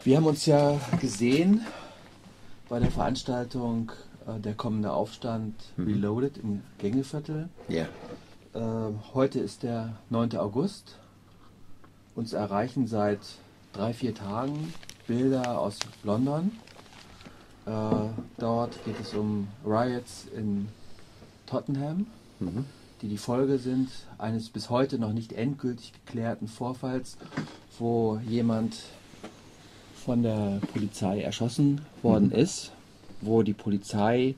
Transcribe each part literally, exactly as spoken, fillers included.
Wir haben uns ja gesehen bei der Veranstaltung äh, Der kommende Aufstand mhm. Reloaded im Gängeviertel. Ja. Äh, heute ist der neunte August. Uns erreichen seit drei, vier Tagen Bilder aus London. Äh, dort geht es um Riots in Tottenham, mhm. die die Folge sind eines bis heute noch nicht endgültig geklärten Vorfalls, wo jemand von der Polizei erschossen worden mhm. ist, wo die Polizei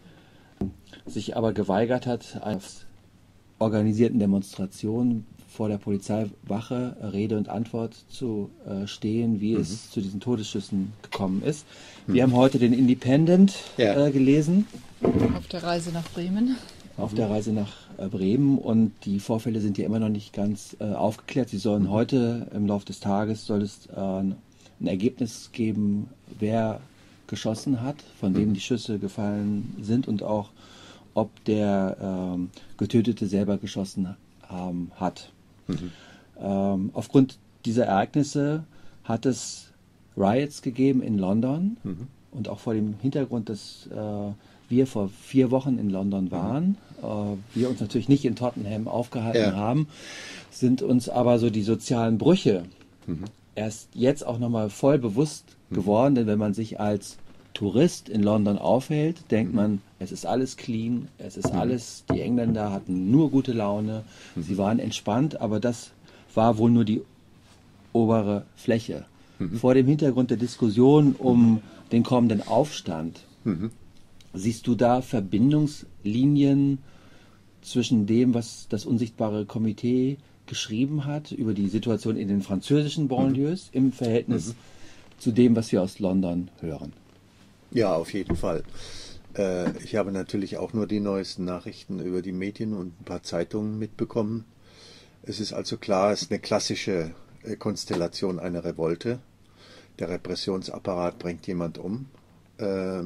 sich aber geweigert hat, einer organisierten Demonstration vor der Polizeiwache Rede und Antwort zu äh, stehen, wie mhm. es zu diesen Todesschüssen gekommen ist. Mhm. Wir haben heute den Independent ja. äh, gelesen. Auf der Reise nach Bremen. Auf mhm. der Reise nach äh, Bremen, und die Vorfälle sind ja immer noch nicht ganz äh, aufgeklärt. Sie sollen mhm. heute im Laufe des Tages soll es äh, ein Ergebnis geben, wer geschossen hat, von wem die Schüsse gefallen sind und auch, ob der ähm, Getötete selber geschossen ähm, hat. Mhm. Ähm, aufgrund dieser Ereignisse hat es Riots gegeben in London mhm. und auch vor dem Hintergrund, dass äh, wir vor vier Wochen in London waren, mhm. äh, wir uns natürlich nicht in Tottenham aufgehalten ja. haben, sind uns aber so die sozialen Brüche mhm. erst jetzt auch nochmal voll bewusst mhm. geworden, denn wenn man sich als Tourist in London aufhält, denkt mhm. man, es ist alles clean, es ist mhm. alles, die Engländer hatten nur gute Laune, mhm. sie waren entspannt, aber das war wohl nur die obere Fläche. Mhm. Vor dem Hintergrund der Diskussion um mhm. den kommenden Aufstand, mhm. siehst du da Verbindungslinien zwischen dem, was das unsichtbare Komitee geschrieben hat über die Situation in den französischen Banlieues mhm. im Verhältnis mhm. zu dem, was wir aus London hören? Ja, auf jeden Fall. Äh, ich habe natürlich auch nur die neuesten Nachrichten über die Medien und ein paar Zeitungen mitbekommen. Es ist also klar, es ist eine klassische äh, Konstellation einer Revolte. Der Repressionsapparat bringt jemand um, äh,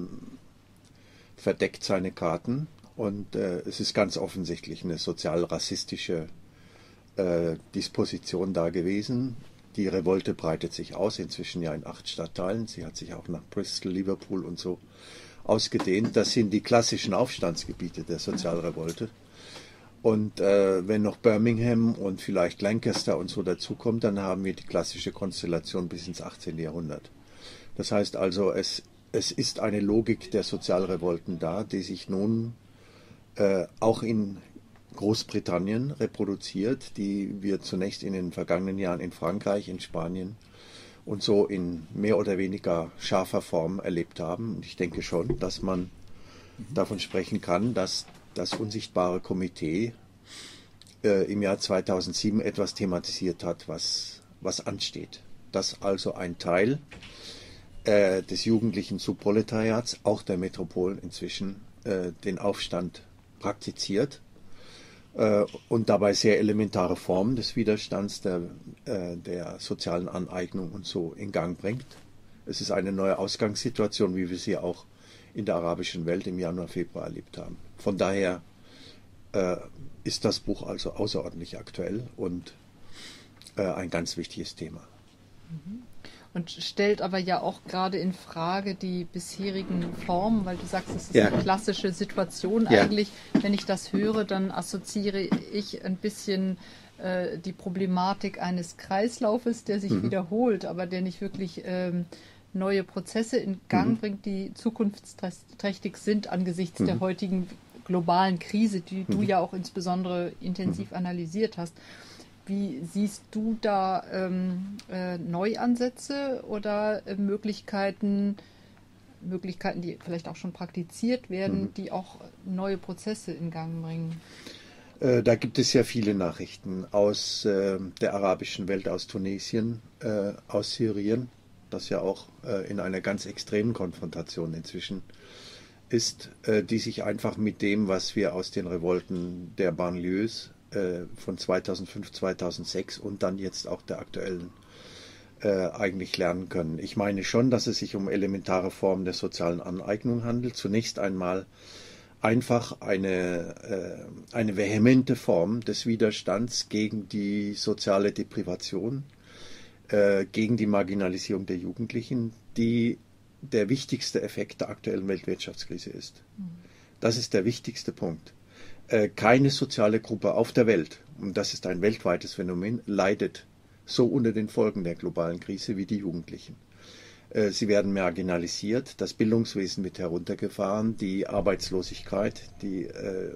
verdeckt seine Karten, und äh, es ist ganz offensichtlich eine sozial-rassistische äh, Disposition da gewesen. Die Revolte breitet sich aus, inzwischen ja in acht Stadtteilen. Sie hat sich auch nach Bristol, Liverpool und so ausgedehnt. Das sind die klassischen Aufstandsgebiete der Sozialrevolte. Und äh, wenn noch Birmingham und vielleicht Lancaster und so dazukommt, dann haben wir die klassische Konstellation bis ins achtzehnte Jahrhundert. Das heißt also, es, es ist eine Logik der Sozialrevolten da, die sich nun äh, auch in Großbritannien reproduziert, die wir zunächst in den vergangenen Jahren in Frankreich, in Spanien und so in mehr oder weniger scharfer Form erlebt haben. Und ich denke schon, dass man mhm. davon sprechen kann, dass das unsichtbare Komitee äh, im Jahr zweitausendsieben etwas thematisiert hat, was, was ansteht. Dass also ein Teil äh, des jugendlichen Subproletariats, auch der Metropolen inzwischen, äh, den Aufstand praktiziert und dabei sehr elementare Formen des Widerstands, der, äh, der sozialen Aneignung und so in Gang bringt. Es ist eine neue Ausgangssituation, wie wir sie auch in der arabischen Welt im Januar, Februar erlebt haben. Von daher äh, ist das Buch also außerordentlich aktuell und äh, ein ganz wichtiges Thema. Mhm. Und stellt aber ja auch gerade in Frage die bisherigen Formen, weil du sagst, es ist ja. eine klassische Situation ja. eigentlich. Wenn ich das höre, dann assoziiere ich ein bisschen äh, die Problematik eines Kreislaufes, der sich mhm. wiederholt, aber der nicht wirklich ähm, neue Prozesse in Gang mhm. bringt, die zukunftsträchtig sind angesichts mhm. der heutigen globalen Krise, die mhm. du ja auch insbesondere intensiv mhm. analysiert hast. Wie siehst du da ähm, äh, Neuansätze oder äh, Möglichkeiten, Möglichkeiten, die vielleicht auch schon praktiziert werden, mhm. die auch neue Prozesse in Gang bringen? Äh, da gibt es ja viele Nachrichten aus äh, der arabischen Welt, aus Tunesien, äh, aus Syrien, das ja auch äh, in einer ganz extremen Konfrontation inzwischen ist, äh, die sich einfach mit dem, was wir aus den Revolten der Banlieues von zweitausendfünf, zweitausendsechs und dann jetzt auch der aktuellen äh, eigentlich lernen können. Ich meine schon, dass es sich um elementare Formen der sozialen Aneignung handelt. Zunächst einmal einfach eine, äh, eine vehemente Form des Widerstands gegen die soziale Deprivation, äh, gegen die Marginalisierung der Jugendlichen, die der wichtigste Effekt der aktuellen Weltwirtschaftskrise ist. Das ist der wichtigste Punkt. Äh, keine soziale Gruppe auf der Welt, und das ist ein weltweites Phänomen, leidet so unter den Folgen der globalen Krise wie die Jugendlichen. Äh, sie werden marginalisiert, das Bildungswesen wird heruntergefahren, die Arbeitslosigkeit, die äh,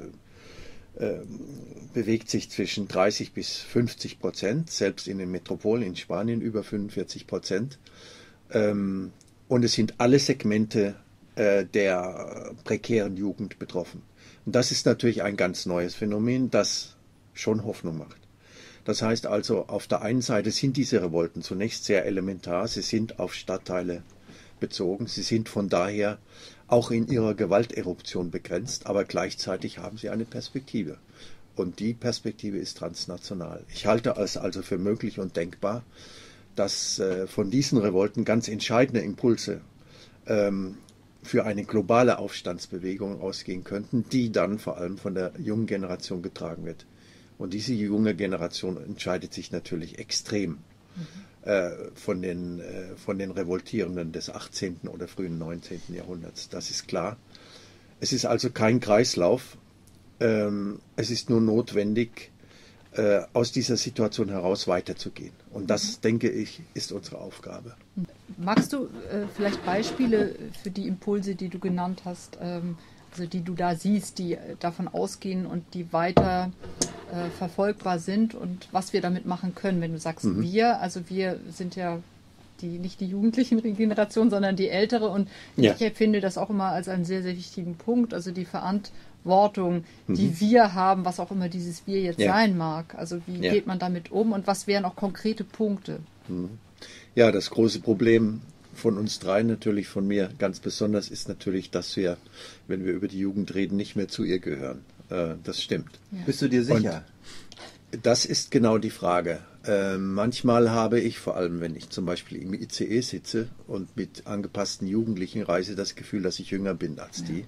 äh, bewegt sich zwischen dreißig bis fünfzig Prozent, selbst in den Metropolen in Spanien über fünfundvierzig Prozent. Ähm, und es sind alle Segmente äh, der prekären Jugend betroffen. Und das ist natürlich ein ganz neues Phänomen, das schon Hoffnung macht. Das heißt also, auf der einen Seite sind diese Revolten zunächst sehr elementar, sie sind auf Stadtteile bezogen, sie sind von daher auch in ihrer Gewalteruption begrenzt, aber gleichzeitig haben sie eine Perspektive. Und die Perspektive ist transnational. Ich halte es also für möglich und denkbar, dass äh, von diesen Revolten ganz entscheidende Impulse ähm, für eine globale Aufstandsbewegung ausgehen könnten, die dann vor allem von der jungen Generation getragen wird. Und diese junge Generation entscheidet sich natürlich extrem mhm. äh, von, den, äh, von den Revoltierenden des achtzehnten oder frühen neunzehnten Jahrhunderts. Das ist klar. Es ist also kein Kreislauf. Ähm, es ist nur notwendig, äh, aus dieser Situation heraus weiterzugehen. Und das, mhm. denke ich, ist unsere Aufgabe. Magst du äh, vielleicht Beispiele für die Impulse, die du genannt hast, ähm, also die du da siehst, die äh, davon ausgehen und die weiter äh, verfolgbar sind und was wir damit machen können, wenn du sagst mhm. wir, also wir sind ja die, nicht die jugendlichen Generation, sondern die ältere und ja. ich empfinde das auch immer als einen sehr, sehr wichtigen Punkt, also die Verantwortung, mhm. die wir haben, was auch immer dieses Wir jetzt ja. sein mag. Also wie ja. geht man damit um und was wären auch konkrete Punkte? Mhm. Ja, das große Problem von uns dreien, natürlich von mir ganz besonders, ist natürlich, dass wir, wenn wir über die Jugend reden, nicht mehr zu ihr gehören. Äh, das stimmt. Ja. Bist du dir sicher? Und das ist genau die Frage. Äh, manchmal habe ich, vor allem wenn ich zum Beispiel im I C E sitze und mit angepassten Jugendlichen reise, das Gefühl, dass ich jünger bin als die. Ja.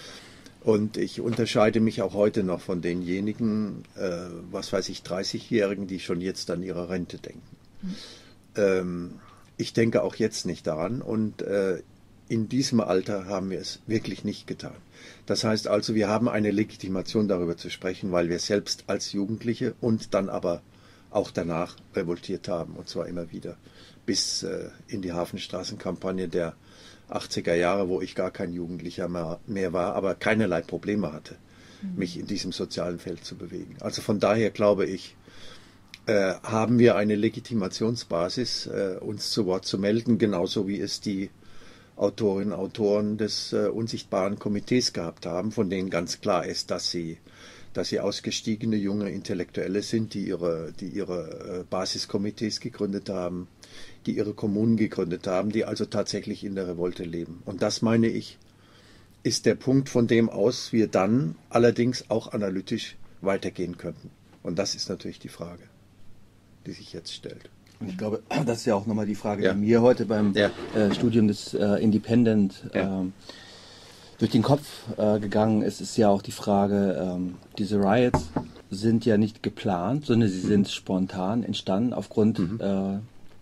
Und ich unterscheide mich auch heute noch von denjenigen, äh, was weiß ich, dreißigjährigen, die schon jetzt an ihre Rente denken. Mhm. Ähm, ich denke auch jetzt nicht daran und äh, in diesem Alter haben wir es wirklich nicht getan. Das heißt also, wir haben eine Legitimation darüber zu sprechen, weil wir selbst als Jugendliche und dann aber auch danach revoltiert haben und zwar immer wieder bis äh, in die Hafenstraßenkampagne der achtziger Jahre, wo ich gar kein Jugendlicher mehr, mehr war, aber keinerlei Probleme hatte, mhm. mich in diesem sozialen Feld zu bewegen. Also von daher glaube ich, äh, haben wir eine Legitimationsbasis, äh, uns zu Wort zu melden, genauso wie es die Autorinnen und Autoren des äh, Unsichtbaren Komitees gehabt haben, von denen ganz klar ist, dass sie, dass sie ausgestiegene junge Intellektuelle sind, die ihre, die ihre äh, Basiskomitees gegründet haben, die ihre Kommunen gegründet haben, die also tatsächlich in der Revolte leben. Und das, meine ich, ist der Punkt, von dem aus wir dann allerdings auch analytisch weitergehen könnten. Und das ist natürlich die Frage, die sich jetzt stellt. Und ich glaube, das ist ja auch nochmal die Frage, ja. die mir heute beim ja. äh, Studium des äh, Independent ja. äh, durch den Kopf äh, gegangen ist, ist ja auch die Frage, ähm, diese Riots sind ja nicht geplant, sondern sie mhm. sind spontan entstanden aufgrund mhm. äh,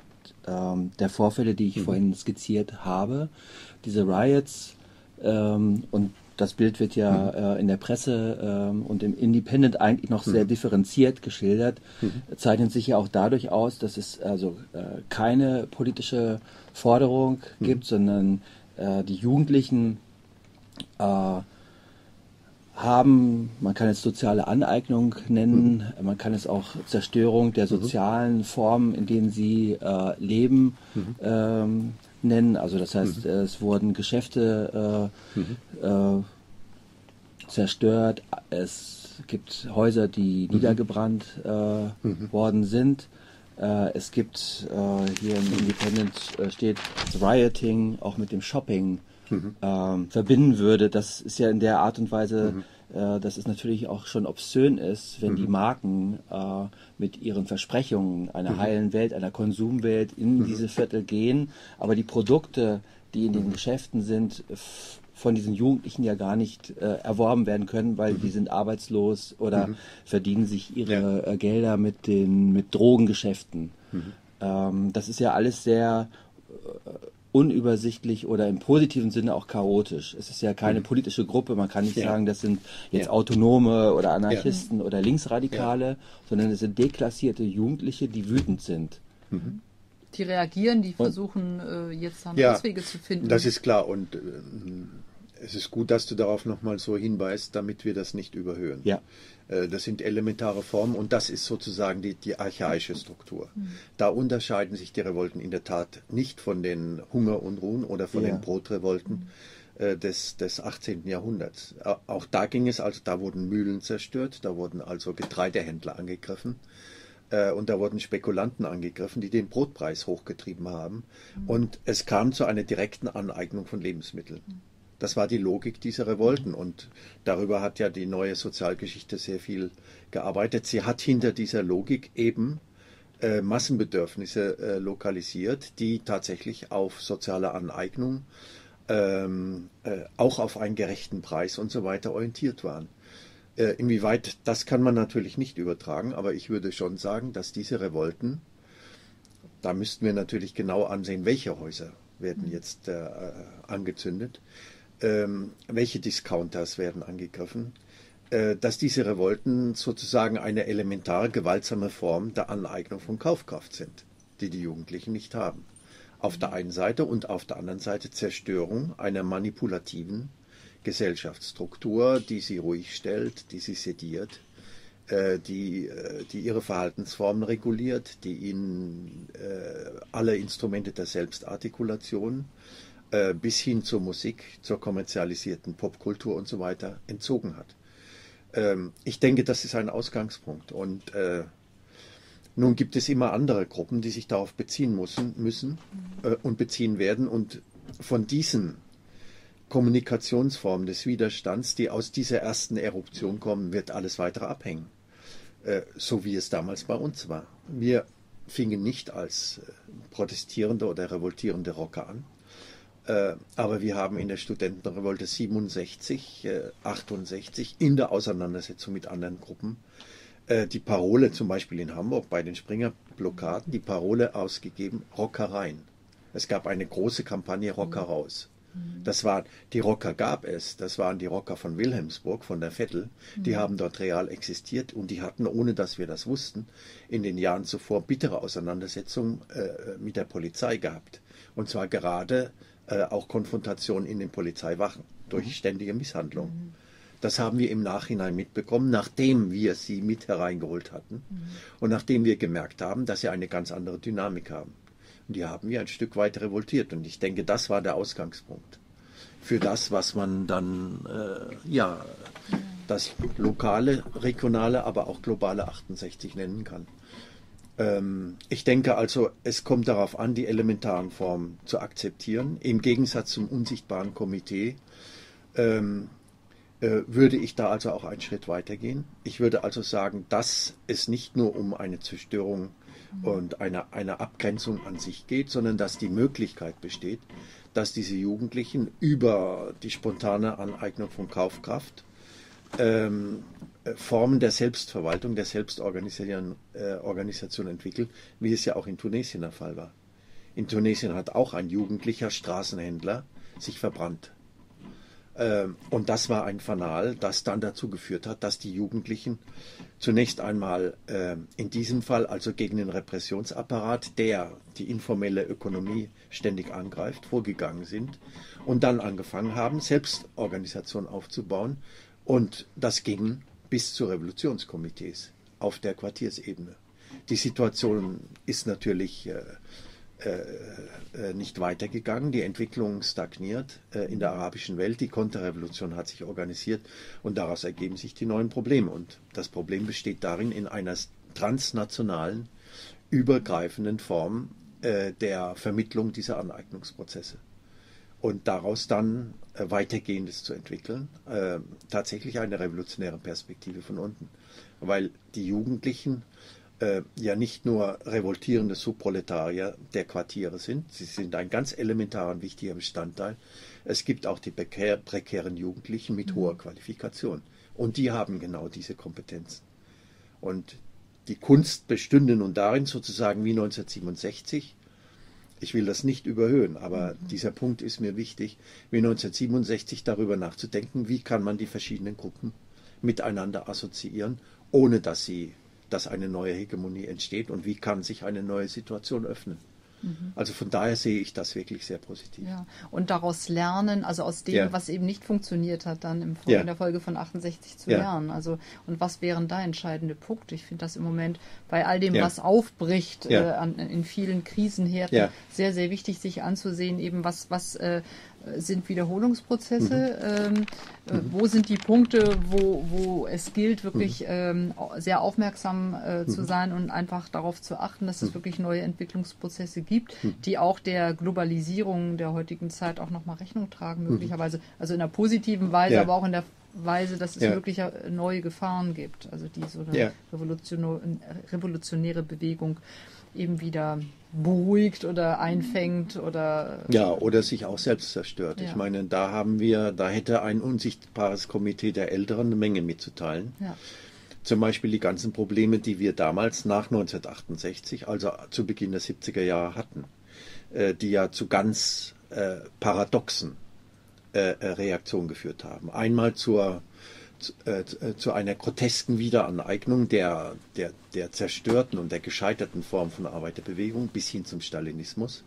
äh, der Vorfälle, die ich mhm. vorhin skizziert habe. Diese Riots ähm, und das Bild wird ja mhm. äh, in der Presse ähm, und im Independent eigentlich noch mhm. sehr differenziert geschildert, mhm. zeichnet sich ja auch dadurch aus, dass es also äh, keine politische Forderung mhm. gibt, sondern äh, die Jugendlichen äh, haben, man kann es soziale Aneignung nennen, mhm. man kann es auch Zerstörung der sozialen mhm. Formen, in denen sie äh, leben, mhm. ähm, nennen. Also das heißt, mhm. es wurden Geschäfte äh, mhm. äh, zerstört, es gibt Häuser, die mhm. niedergebrannt äh, mhm. worden sind. Äh, es gibt äh, hier im Independent äh, steht Rioting auch mit dem Shopping mhm. ähm, verbinden würde. Das ist ja in der Art und Weise, mhm. äh, dass es natürlich auch schon obszön ist, wenn mhm. die Marken äh, mit ihren Versprechungen einer mhm. heilen Welt, einer Konsumwelt in mhm. diese Viertel gehen, aber die Produkte, die in den Geschäften sind, f- von diesen Jugendlichen ja gar nicht äh, erworben werden können, weil mhm. die sind arbeitslos oder mhm. verdienen sich ihre ja. äh, Gelder mit den mit Drogengeschäften. Mhm. ähm, das ist ja alles sehr äh, unübersichtlich oder im positiven Sinne auch chaotisch. Es ist ja keine politische Gruppe, man kann nicht ja. sagen, das sind jetzt ja. Autonome oder Anarchisten ja. oder Linksradikale, ja. sondern es sind deklassierte Jugendliche, die wütend sind. Mhm. Die reagieren, die versuchen äh, jetzt dann ja, Auswege zu finden. Das ist klar und äh, es ist gut, dass du darauf nochmal so hinweist, damit wir das nicht überhören. Ja. Äh, das sind elementare Formen und das ist sozusagen die, die archaische Struktur. Mhm. Da unterscheiden sich die Revolten in der Tat nicht von den Hungerunruhen oder von ja. den Brotrevolten äh, des, des achtzehnten Jahrhunderts. Auch da ging es also, da wurden Mühlen zerstört, da wurden also Getreidehändler angegriffen. Und da wurden Spekulanten angegriffen, die den Brotpreis hochgetrieben haben. Mhm. Und es kam zu einer direkten Aneignung von Lebensmitteln. Das war die Logik dieser Revolten. Und darüber hat ja die neue Sozialgeschichte sehr viel gearbeitet. Sie hat hinter dieser Logik eben äh, Massenbedürfnisse äh, lokalisiert, die tatsächlich auf soziale Aneignung, ähm, äh, auch auf einen gerechten Preis und so weiter orientiert waren. Inwieweit, das kann man natürlich nicht übertragen, aber ich würde schon sagen, dass diese Revolten, da müssten wir natürlich genau ansehen, welche Häuser werden jetzt äh, angezündet, ähm, welche Discounters werden angegriffen, äh, dass diese Revolten sozusagen eine elementare, gewaltsame Form der Aneignung von Kaufkraft sind, die die Jugendlichen nicht haben. Auf der einen Seite und auf der anderen Seite Zerstörung einer manipulativen Gesellschaftsstruktur, die sie ruhig stellt, die sie sediert, äh, die, äh, die ihre Verhaltensformen reguliert, die ihnen äh, alle Instrumente der Selbstartikulation äh, bis hin zur Musik, zur kommerzialisierten Popkultur und so weiter entzogen hat. Ähm, ich denke, das ist ein Ausgangspunkt. Und äh, nun gibt es immer andere Gruppen, die sich darauf beziehen müssen, müssen äh, und beziehen werden. Und von diesen Kommunikationsformen des Widerstands, die aus dieser ersten Eruption kommen, wird alles weitere abhängen. Äh, so wie es damals bei uns war. Wir fingen nicht als äh, protestierende oder revoltierende Rocker an, äh, aber wir haben in der Studentenrevolte siebenundsechzig, äh, achtundsechzig in der Auseinandersetzung mit anderen Gruppen äh, die Parole, zum Beispiel in Hamburg bei den Springer-Blockaden, die Parole ausgegeben, Rocker rein. Es gab eine große Kampagne Rocker raus. Das waren, die Rocker gab es, das waren die Rocker von Wilhelmsburg, von der Vettel, die mhm. haben dort real existiert und die hatten, ohne dass wir das wussten, in den Jahren zuvor bittere Auseinandersetzungen äh, mit der Polizei gehabt. Und zwar gerade äh, auch Konfrontation in den Polizeiwachen durch mhm. ständige Misshandlungen. Mhm. Das haben wir im Nachhinein mitbekommen, nachdem wir sie mit hereingeholt hatten mhm. und nachdem wir gemerkt haben, dass sie eine ganz andere Dynamik haben. Und die haben wir ein Stück weit revoltiert. Und ich denke, das war der Ausgangspunkt für das, was man dann, äh, ja, das lokale, regionale, aber auch globale achtundsechzig nennen kann. Ähm, ich denke also, es kommt darauf an, die elementaren Formen zu akzeptieren. Im Gegensatz zum unsichtbaren Komitee ähm, äh, würde ich da also auch einen Schritt weitergehen. Ich würde also sagen, dass es nicht nur um eine Zerstörung und eine, eine Abgrenzung an sich geht, sondern dass die Möglichkeit besteht, dass diese Jugendlichen über die spontane Aneignung von Kaufkraft ähm, Formen der Selbstverwaltung, der Selbstorganisation äh, Organisation entwickeln, wie es ja auch in Tunesien der Fall war. In Tunesien hat auch ein jugendlicher Straßenhändler sich verbrannt. Und das war ein Fanal, das dann dazu geführt hat, dass die Jugendlichen zunächst einmal äh, in diesem Fall also gegen den Repressionsapparat, der die informelle Ökonomie ständig angreift, vorgegangen sind und dann angefangen haben, Selbstorganisation aufzubauen. Und das ging bis zu Revolutionskomitees auf der Quartiersebene. Die Situation ist natürlich äh, Äh, nicht weitergegangen. Die Entwicklung stagniert äh, in der arabischen Welt. Die Konterrevolution hat sich organisiert und daraus ergeben sich die neuen Probleme. Und das Problem besteht darin, in einer transnationalen, übergreifenden Form äh, der Vermittlung dieser Aneignungsprozesse. Und daraus dann äh, Weitergehendes zu entwickeln, äh, tatsächlich eine revolutionäre Perspektive von unten. Weil die Jugendlichen Äh, ja nicht nur revoltierende Subproletarier der Quartiere sind, sie sind ein ganz elementarer und wichtiger Bestandteil. Es gibt auch die prekär, prekären Jugendlichen mit mhm. hoher Qualifikation und die haben genau diese Kompetenzen. Und die Kunst bestünde nun darin, sozusagen wie neunzehnhundertsiebenundsechzig, ich will das nicht überhöhen, aber mhm. dieser Punkt ist mir wichtig, wie neunzehnhundertsiebenundsechzig darüber nachzudenken, wie kann man die verschiedenen Gruppen miteinander assoziieren, ohne dass sie, dass eine neue Hegemonie entsteht, und wie kann sich eine neue Situation öffnen. Mhm. Also von daher sehe ich das wirklich sehr positiv. Ja. Und daraus lernen, also aus dem, ja. was eben nicht funktioniert hat, dann im Folge, ja. in der Folge von achtundsechzig zu ja. lernen. Also, und was wären da entscheidende Punkte? Ich finde das im Moment bei all dem, ja. was aufbricht, ja. äh, an, in vielen Krisenherden, ja. sehr, sehr wichtig, sich anzusehen, eben was, was äh, sind Wiederholungsprozesse, mhm. ähm, mhm. wo sind die Punkte, wo, wo es gilt, wirklich mhm. ähm, sehr aufmerksam äh, zu mhm. sein und einfach darauf zu achten, dass es wirklich neue Entwicklungsprozesse gibt, mhm. die auch der Globalisierung der heutigen Zeit auch nochmal Rechnung tragen, möglicherweise. Also in einer positiven Weise, ja. aber auch in der Weise, dass es ja. wirklich neue Gefahren gibt, also die so eine ja. revolutionäre, revolutionäre Bewegung eben wieder beruhigt oder einfängt oder... Ja, oder sich auch selbst zerstört. Ja. Ich meine, da haben wir, da hätte ein unsichtbares Komitee der Älteren eine Menge mitzuteilen. Ja. Zum Beispiel die ganzen Probleme, die wir damals nach neunzehnhundertachtundsechzig, also zu Beginn der siebziger Jahre hatten, äh, die ja zu ganz äh, paradoxen äh, Reaktionen geführt haben. Einmal zur Zu, äh, zu einer grotesken Wiederaneignung der, der, der zerstörten und der gescheiterten Form von Arbeiterbewegung bis hin zum Stalinismus.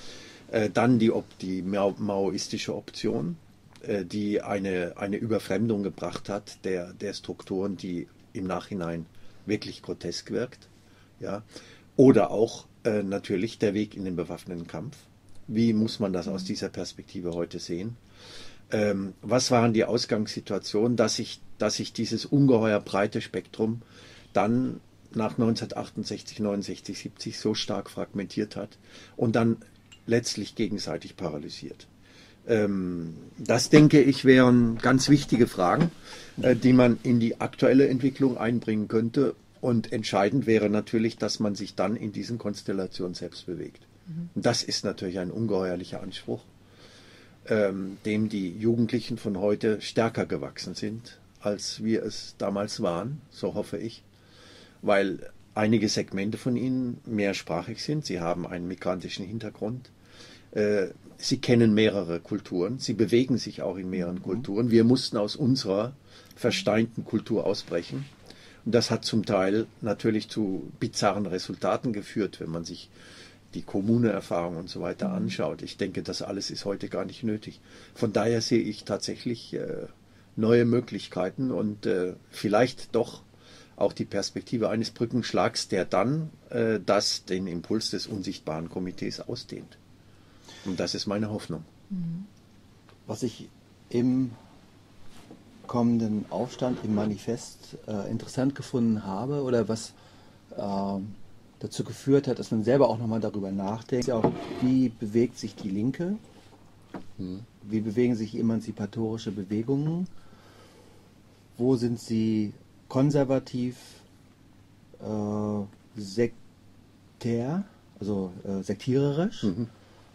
Äh, dann die, die maoistische Option, äh, die eine, eine Überfremdung gebracht hat der, der Strukturen, die im Nachhinein wirklich grotesk wirkt. Ja? Oder auch äh, natürlich der Weg in den bewaffneten Kampf. Wie muss man das aus dieser Perspektive heute sehen? Ähm, was waren die Ausgangssituationen, dass sich, dass sich dieses ungeheuer breite Spektrum dann nach neunzehnhundertachtundsechzig, neunundsechzig, siebzig so stark fragmentiert hat und dann letztlich gegenseitig paralysiert. Ähm, das, denke ich, wären ganz wichtige Fragen, äh, die man in die aktuelle Entwicklung einbringen könnte. Und entscheidend wäre natürlich, dass man sich dann in diesen Konstellationen selbst bewegt. Mhm. Und das ist natürlich ein ungeheuerlicher Anspruch, Ähm, dem die Jugendlichen von heute stärker gewachsen sind, als wir es damals waren, so hoffe ich, weil einige Segmente von ihnen mehrsprachig sind, sie haben einen migrantischen Hintergrund, äh, sie kennen mehrere Kulturen, sie bewegen sich auch in mehreren mhm. Kulturen. Wir mussten aus unserer versteinten Kultur ausbrechen, und das hat zum Teil natürlich zu bizarren Resultaten geführt, wenn man sich die Kommune-Erfahrung und so weiter anschaut. Ich denke, das alles ist heute gar nicht nötig. Von daher sehe ich tatsächlich äh, neue Möglichkeiten und äh, vielleicht doch auch die Perspektive eines Brückenschlags, der dann äh, das, den Impuls des unsichtbaren Komitees ausdehnt. Und das ist meine Hoffnung. Was ich im kommenden Aufstand, im Manifest äh, interessant gefunden habe, oder was äh, dazu geführt hat, dass man selber auch nochmal darüber nachdenkt, auch, wie bewegt sich die Linke, hm. wie bewegen sich emanzipatorische Bewegungen, wo sind sie konservativ, äh, sektär, also äh, sektiererisch, mhm.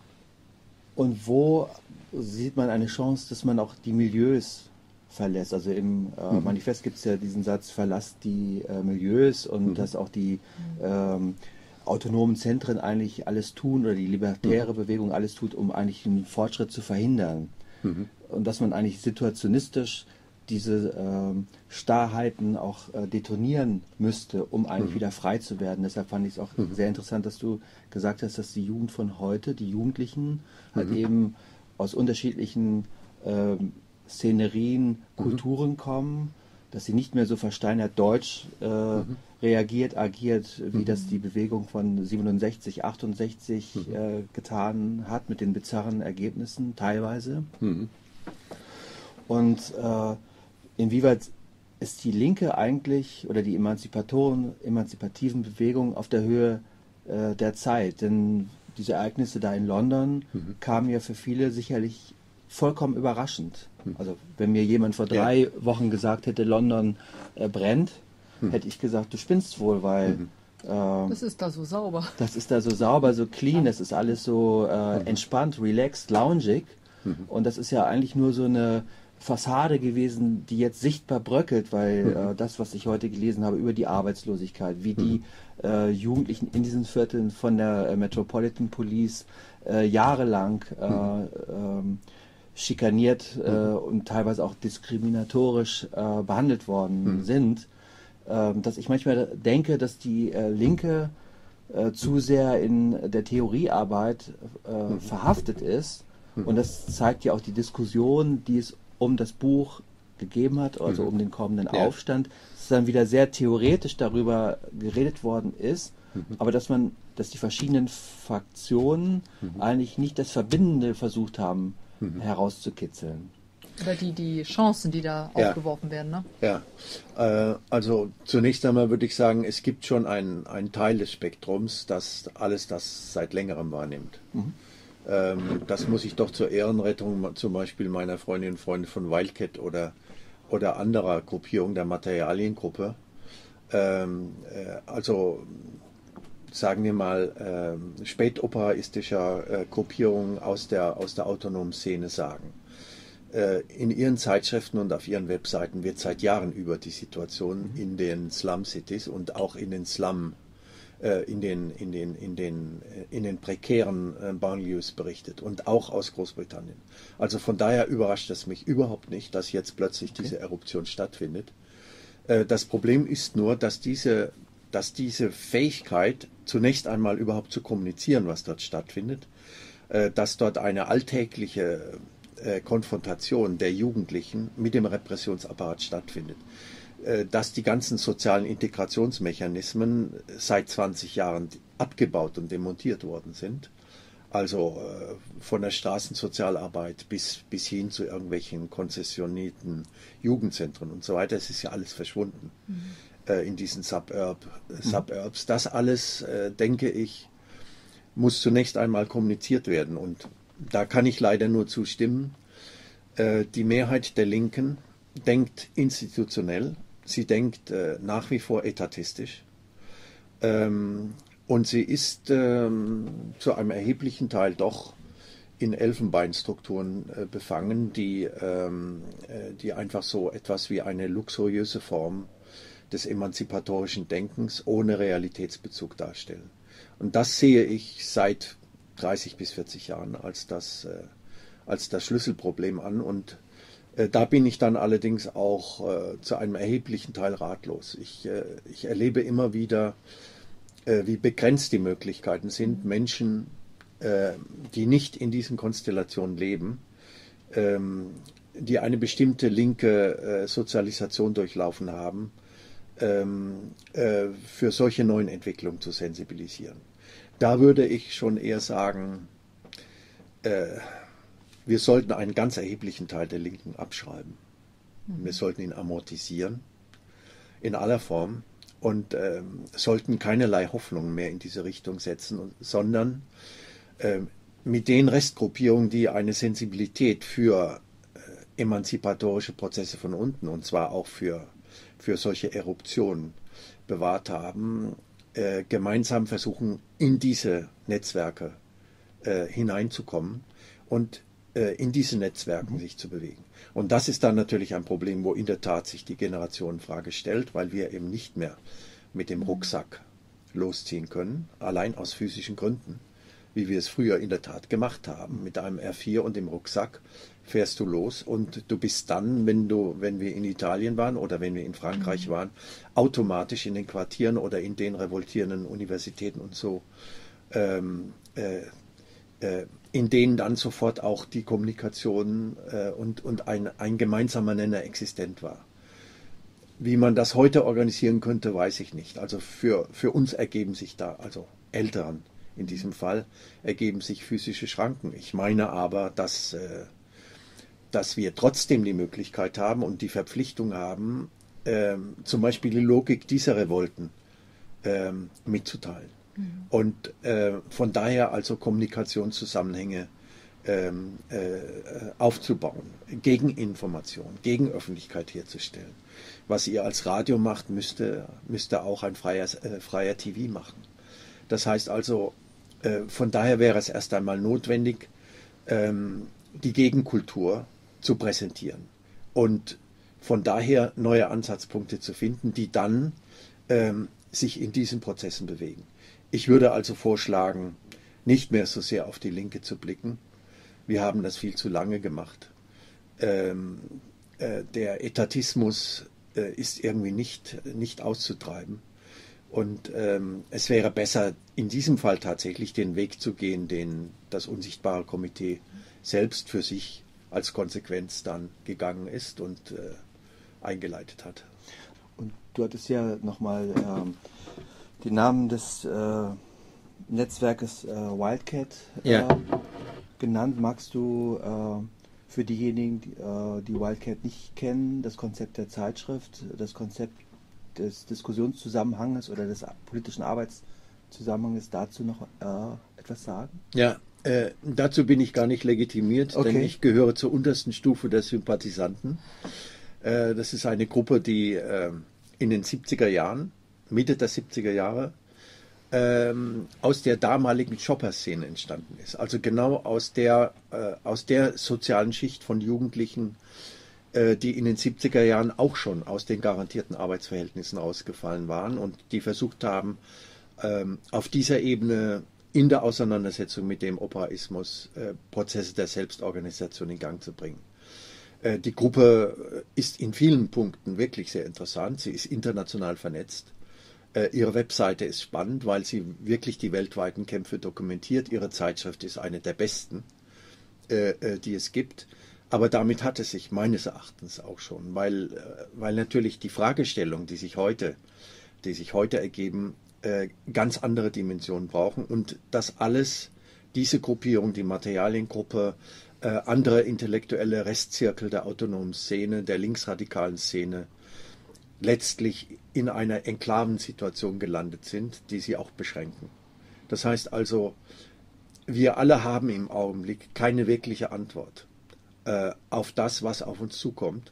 und wo sieht man eine Chance, dass man auch die Milieus verlässt. Also im äh, mhm. Manifest gibt es ja diesen Satz, verlasst die äh, Milieus, und mhm. dass auch die ähm, autonomen Zentren eigentlich alles tun, oder die libertäre mhm. Bewegung alles tut, um eigentlich einen Fortschritt zu verhindern. Mhm. Und dass man eigentlich situationistisch diese ähm, Starrheiten auch äh, detonieren müsste, um eigentlich mhm. wieder frei zu werden. Deshalb fand ich es auch mhm. sehr interessant, dass du gesagt hast, dass die Jugend von heute, die Jugendlichen, mhm. halt eben aus unterschiedlichen ähm, Szenerien, Kulturen mhm. kommen, dass sie nicht mehr so versteinert deutsch äh, mhm. reagiert, agiert, wie mhm. das die Bewegung von siebenundsechzig, achtundsechzig mhm. äh, getan hat, mit den bizarren Ergebnissen teilweise. Mhm. Und äh, inwieweit ist die Linke eigentlich, oder die Emanzipatoren, emanzipativen Bewegungen auf der Höhe äh, der Zeit? Denn diese Ereignisse da in London mhm. kamen ja für viele sicherlich vollkommen überraschend. Also wenn mir jemand vor drei ja. Wochen gesagt hätte, London äh, brennt, hm. hätte ich gesagt, du spinnst wohl, weil mhm. äh, das ist da so sauber. Das ist da so sauber, so clean, das ist alles so äh, mhm. entspannt, relaxed, loungig. Mhm. Und das ist ja eigentlich nur so eine Fassade gewesen, die jetzt sichtbar bröckelt, weil mhm. äh, das, was ich heute gelesen habe über die Arbeitslosigkeit, wie mhm. die äh, Jugendlichen in diesen Vierteln von der äh, Metropolitan Police äh, jahrelang äh, mhm. ähm, schikaniert äh, mhm. und teilweise auch diskriminatorisch äh, behandelt worden mhm. sind, äh, dass ich manchmal denke, dass die äh, Linke äh, zu sehr in der Theoriearbeit äh, mhm. verhaftet ist. Mhm. Und das zeigt ja auch die Diskussion, die es um das Buch gegeben hat, also mhm. um den kommenden ja. Aufstand, dass dann wieder sehr theoretisch darüber geredet worden ist, mhm. aber dass man, dass die verschiedenen Fraktionen mhm. eigentlich nicht das Verbindende versucht haben, mhm. herauszukitzeln. Oder die, die Chancen, die da ja. aufgeworfen werden, ne? Ja, äh, also zunächst einmal würde ich sagen, es gibt schon einen, einen Teil des Spektrums, das alles das seit längerem wahrnimmt. Mhm. Das muss ich doch zur Ehrenrettung zum Beispiel meiner Freundinnen und Freunde von Wildcat oder, oder anderer Gruppierung der Materialiengruppe, ähm, äh, also sagen wir mal äh, spätoperaistischer äh, Gruppierungen aus der, aus der autonomen Szene sagen. Äh, in ihren Zeitschriften und auf ihren Webseiten wird seit Jahren über die Situation in den Slum-Cities und auch in den Slum In den, in den, in den, in den prekären Banlieues berichtet und auch aus Großbritannien. Also von daher überrascht es mich überhaupt nicht, dass jetzt plötzlich okay. diese Eruption stattfindet. Das Problem ist nur, dass diese, dass diese Fähigkeit, zunächst einmal überhaupt zu kommunizieren, was dort stattfindet, dass dort eine alltägliche Konfrontation der Jugendlichen mit dem Repressionsapparat stattfindet, dass die ganzen sozialen Integrationsmechanismen seit zwanzig Jahren abgebaut und demontiert worden sind. Also äh, von der Straßensozialarbeit bis, bis hin zu irgendwelchen konzessionierten Jugendzentren und so weiter. Es ist ja alles verschwunden mhm. äh, in diesen Suburb, äh, Suburbs. Das alles, äh, denke ich, muss zunächst einmal kommuniziert werden. Und da kann ich leider nur zustimmen. Äh, die Mehrheit der Linken denkt institutionell. Sie denkt äh, nach wie vor etatistisch ähm, und sie ist ähm, zu einem erheblichen Teil doch in Elfenbeinstrukturen äh, befangen, die, ähm, äh, die einfach so etwas wie eine luxuriöse Form des emanzipatorischen Denkens ohne Realitätsbezug darstellen. Und das sehe ich seit dreißig bis vierzig Jahren als das, äh, als das Schlüsselproblem an und da bin ich dann allerdings auch äh, zu einem erheblichen Teil ratlos. Ich, äh, ich erlebe immer wieder, äh, wie begrenzt die Möglichkeiten sind, Menschen, äh, die nicht in diesen Konstellationen leben, ähm, die eine bestimmte linke äh, Sozialisation durchlaufen haben, ähm, äh, für solche neuen Entwicklungen zu sensibilisieren. Da würde ich schon eher sagen, äh, wir sollten einen ganz erheblichen Teil der Linken abschreiben. Mhm. Wir sollten ihn amortisieren, in aller Form, und ähm, sollten keinerlei Hoffnungen mehr in diese Richtung setzen, sondern ähm, mit den Restgruppierungen, die eine Sensibilität für äh, emanzipatorische Prozesse von unten, und zwar auch für, für solche Eruptionen bewahrt haben, äh, gemeinsam versuchen, in diese Netzwerke äh, hineinzukommen und in diesen Netzwerken mhm. sich zu bewegen. Und das ist dann natürlich ein Problem, wo in der Tat sich die Generationenfrage stellt, weil wir eben nicht mehr mit dem Rucksack losziehen können, allein aus physischen Gründen, wie wir es früher in der Tat gemacht haben. Mit einem R vier und dem Rucksack fährst du los und du bist dann, wenn du, wenn wir in Italien waren oder wenn wir in Frankreich mhm. waren, automatisch in den Quartieren oder in den revoltierenden Universitäten und so ähm, äh, äh, in denen dann sofort auch die Kommunikation äh, und, und ein, ein gemeinsamer Nenner existent war. Wie man das heute organisieren könnte, weiß ich nicht. Also für, für uns ergeben sich da, also Älteren in diesem Fall, ergeben sich physische Schranken. Ich meine aber, dass, äh, dass wir trotzdem die Möglichkeit haben und die Verpflichtung haben, äh, zum Beispiel die Logik dieser Revolten äh, mitzuteilen. Und äh, von daher also Kommunikationszusammenhänge ähm, äh, aufzubauen, Gegeninformation, Gegenöffentlichkeit herzustellen. Was ihr als Radio macht, müsste, müsste auch ein freier, äh, freier T V machen. Das heißt also, äh, von daher wäre es erst einmal notwendig, ähm, die Gegenkultur zu präsentieren. und von daher neue Ansatzpunkte zu finden, die dann ähm, sich in diesen Prozessen bewegen. Ich würde also vorschlagen, nicht mehr so sehr auf die Linke zu blicken. Wir haben das viel zu lange gemacht. Ähm, äh, der Etatismus äh, ist irgendwie nicht, nicht auszutreiben. Und ähm, es wäre besser, in diesem Fall tatsächlich den Weg zu gehen, den das Unsichtbare Komitee selbst für sich als Konsequenz dann gegangen ist und äh, eingeleitet hat. Und du hattest ja nochmal ähm, den Namen des äh, Netzwerkes äh, Wildcat äh, ja. genannt. Magst du äh, für diejenigen, die, äh, die Wildcat nicht kennen, das Konzept der Zeitschrift, das Konzept des Diskussionszusammenhanges oder des politischen Arbeitszusammenhanges dazu noch äh, etwas sagen? Ja, äh, dazu bin ich gar nicht legitimiert, okay. denn ich gehöre zur untersten Stufe der Sympathisanten. Äh, das ist eine Gruppe, die äh, in den siebziger Jahren, Mitte der siebziger Jahre, ähm, aus der damaligen Shopper-Szene entstanden ist. Also genau aus der, äh, aus der sozialen Schicht von Jugendlichen, die in den siebziger Jahren auch schon aus den garantierten Arbeitsverhältnissen rausgefallen waren und die versucht haben, auf dieser Ebene in der Auseinandersetzung mit dem Operaismus Prozesse der Selbstorganisation in Gang zu bringen. Die Gruppe ist in vielen Punkten wirklich sehr interessant. Sie ist international vernetzt. Ihre Webseite ist spannend, weil sie wirklich die weltweiten Kämpfe dokumentiert. Ihre Zeitschrift ist eine der besten, die es gibt. Aber damit hat es sich meines Erachtens auch schon, weil, weil natürlich die Fragestellungen, die sich heute, die sich heute ergeben, ganz andere Dimensionen brauchen und das alles, diese Gruppierung, die Materialiengruppe, andere intellektuelle Restzirkel der autonomen Szene, der linksradikalen Szene, letztlich in einer Enklavensituation gelandet sind, die sie auch beschränken. Das heißt also, wir alle haben im Augenblick keine wirkliche Antwort auf das, was auf uns zukommt.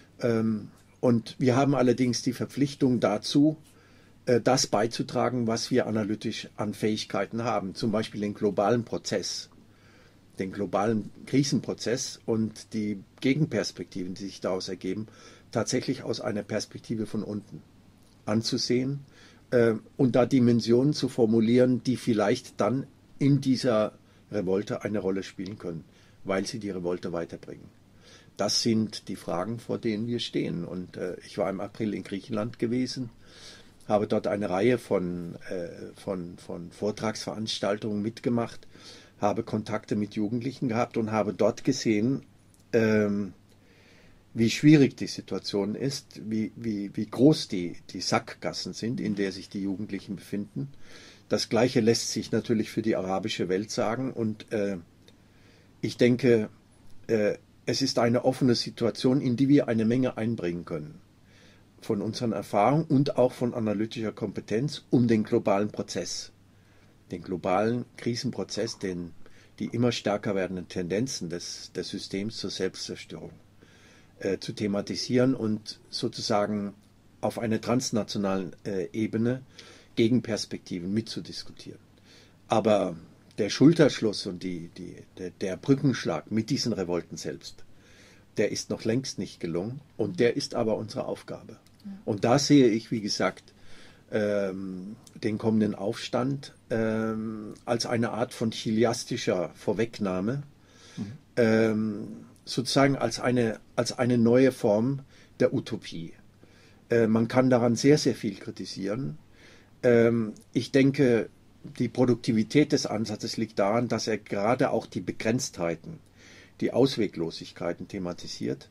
Und wir haben allerdings die Verpflichtung dazu, das beizutragen, was wir analytisch an Fähigkeiten haben. Zum Beispiel den globalen Prozess, den globalen Krisenprozess und die Gegenperspektiven, die sich daraus ergeben, tatsächlich aus einer Perspektive von unten anzusehen und da Dimensionen zu formulieren, die vielleicht dann in dieser Revolte eine Rolle spielen können, weil sie die Revolte weiterbringen. Das sind die Fragen, vor denen wir stehen. Und äh, ich war im April in Griechenland gewesen, habe dort eine Reihe von, äh, von, von Vortragsveranstaltungen mitgemacht, habe Kontakte mit Jugendlichen gehabt und habe dort gesehen, ähm, wie schwierig die Situation ist, wie, wie, wie groß die, die Sackgassen sind, in der sich die Jugendlichen befinden. Das Gleiche lässt sich natürlich für die arabische Welt sagen und äh, ich denke, äh, es ist eine offene Situation, in die wir eine Menge einbringen können. Von unseren Erfahrungen und auch von analytischer Kompetenz, um den globalen Prozess, den globalen Krisenprozess, den, die immer stärker werdenden Tendenzen des, des Systems zur Selbstzerstörung äh, zu thematisieren und sozusagen auf einer transnationalen äh, Ebene Gegenperspektiven mitzudiskutieren. Aber der Schulterschluss und die, die, der, der Brückenschlag mit diesen Revolten selbst, der ist noch längst nicht gelungen und der ist aber unsere Aufgabe. Ja. Und da sehe ich, wie gesagt, ähm, den kommenden Aufstand ähm, als eine Art von chiliastischer Vorwegnahme, mhm. ähm, sozusagen als eine, als eine neue Form der Utopie. Äh, man kann daran sehr, sehr viel kritisieren. Ähm, ich denke, die Produktivität des Ansatzes liegt daran, dass er gerade auch die Begrenztheiten, die Ausweglosigkeiten thematisiert.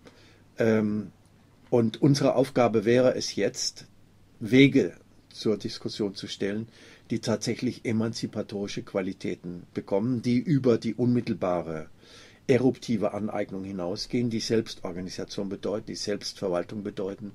Und unsere Aufgabe wäre es jetzt, Wege zur Diskussion zu stellen, die tatsächlich emanzipatorische Qualitäten bekommen, die über die unmittelbare eruptive Aneignung hinausgehen, die Selbstorganisation bedeuten, die Selbstverwaltung bedeuten,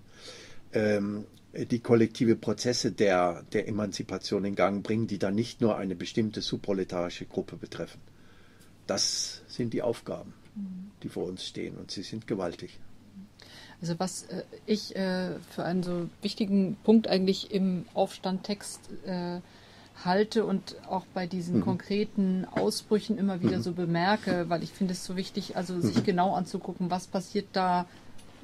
die kollektive Prozesse der, der Emanzipation in Gang bringen, die dann nicht nur eine bestimmte subproletarische Gruppe betreffen. Das sind die Aufgaben, die vor uns stehen und sie sind gewaltig. Also was äh, ich äh, für einen so wichtigen Punkt eigentlich im Aufstandtext äh, halte und auch bei diesen mhm. konkreten Ausbrüchen immer wieder mhm. so bemerke, weil ich finde es so wichtig, also sich mhm. genau anzugucken, was passiert da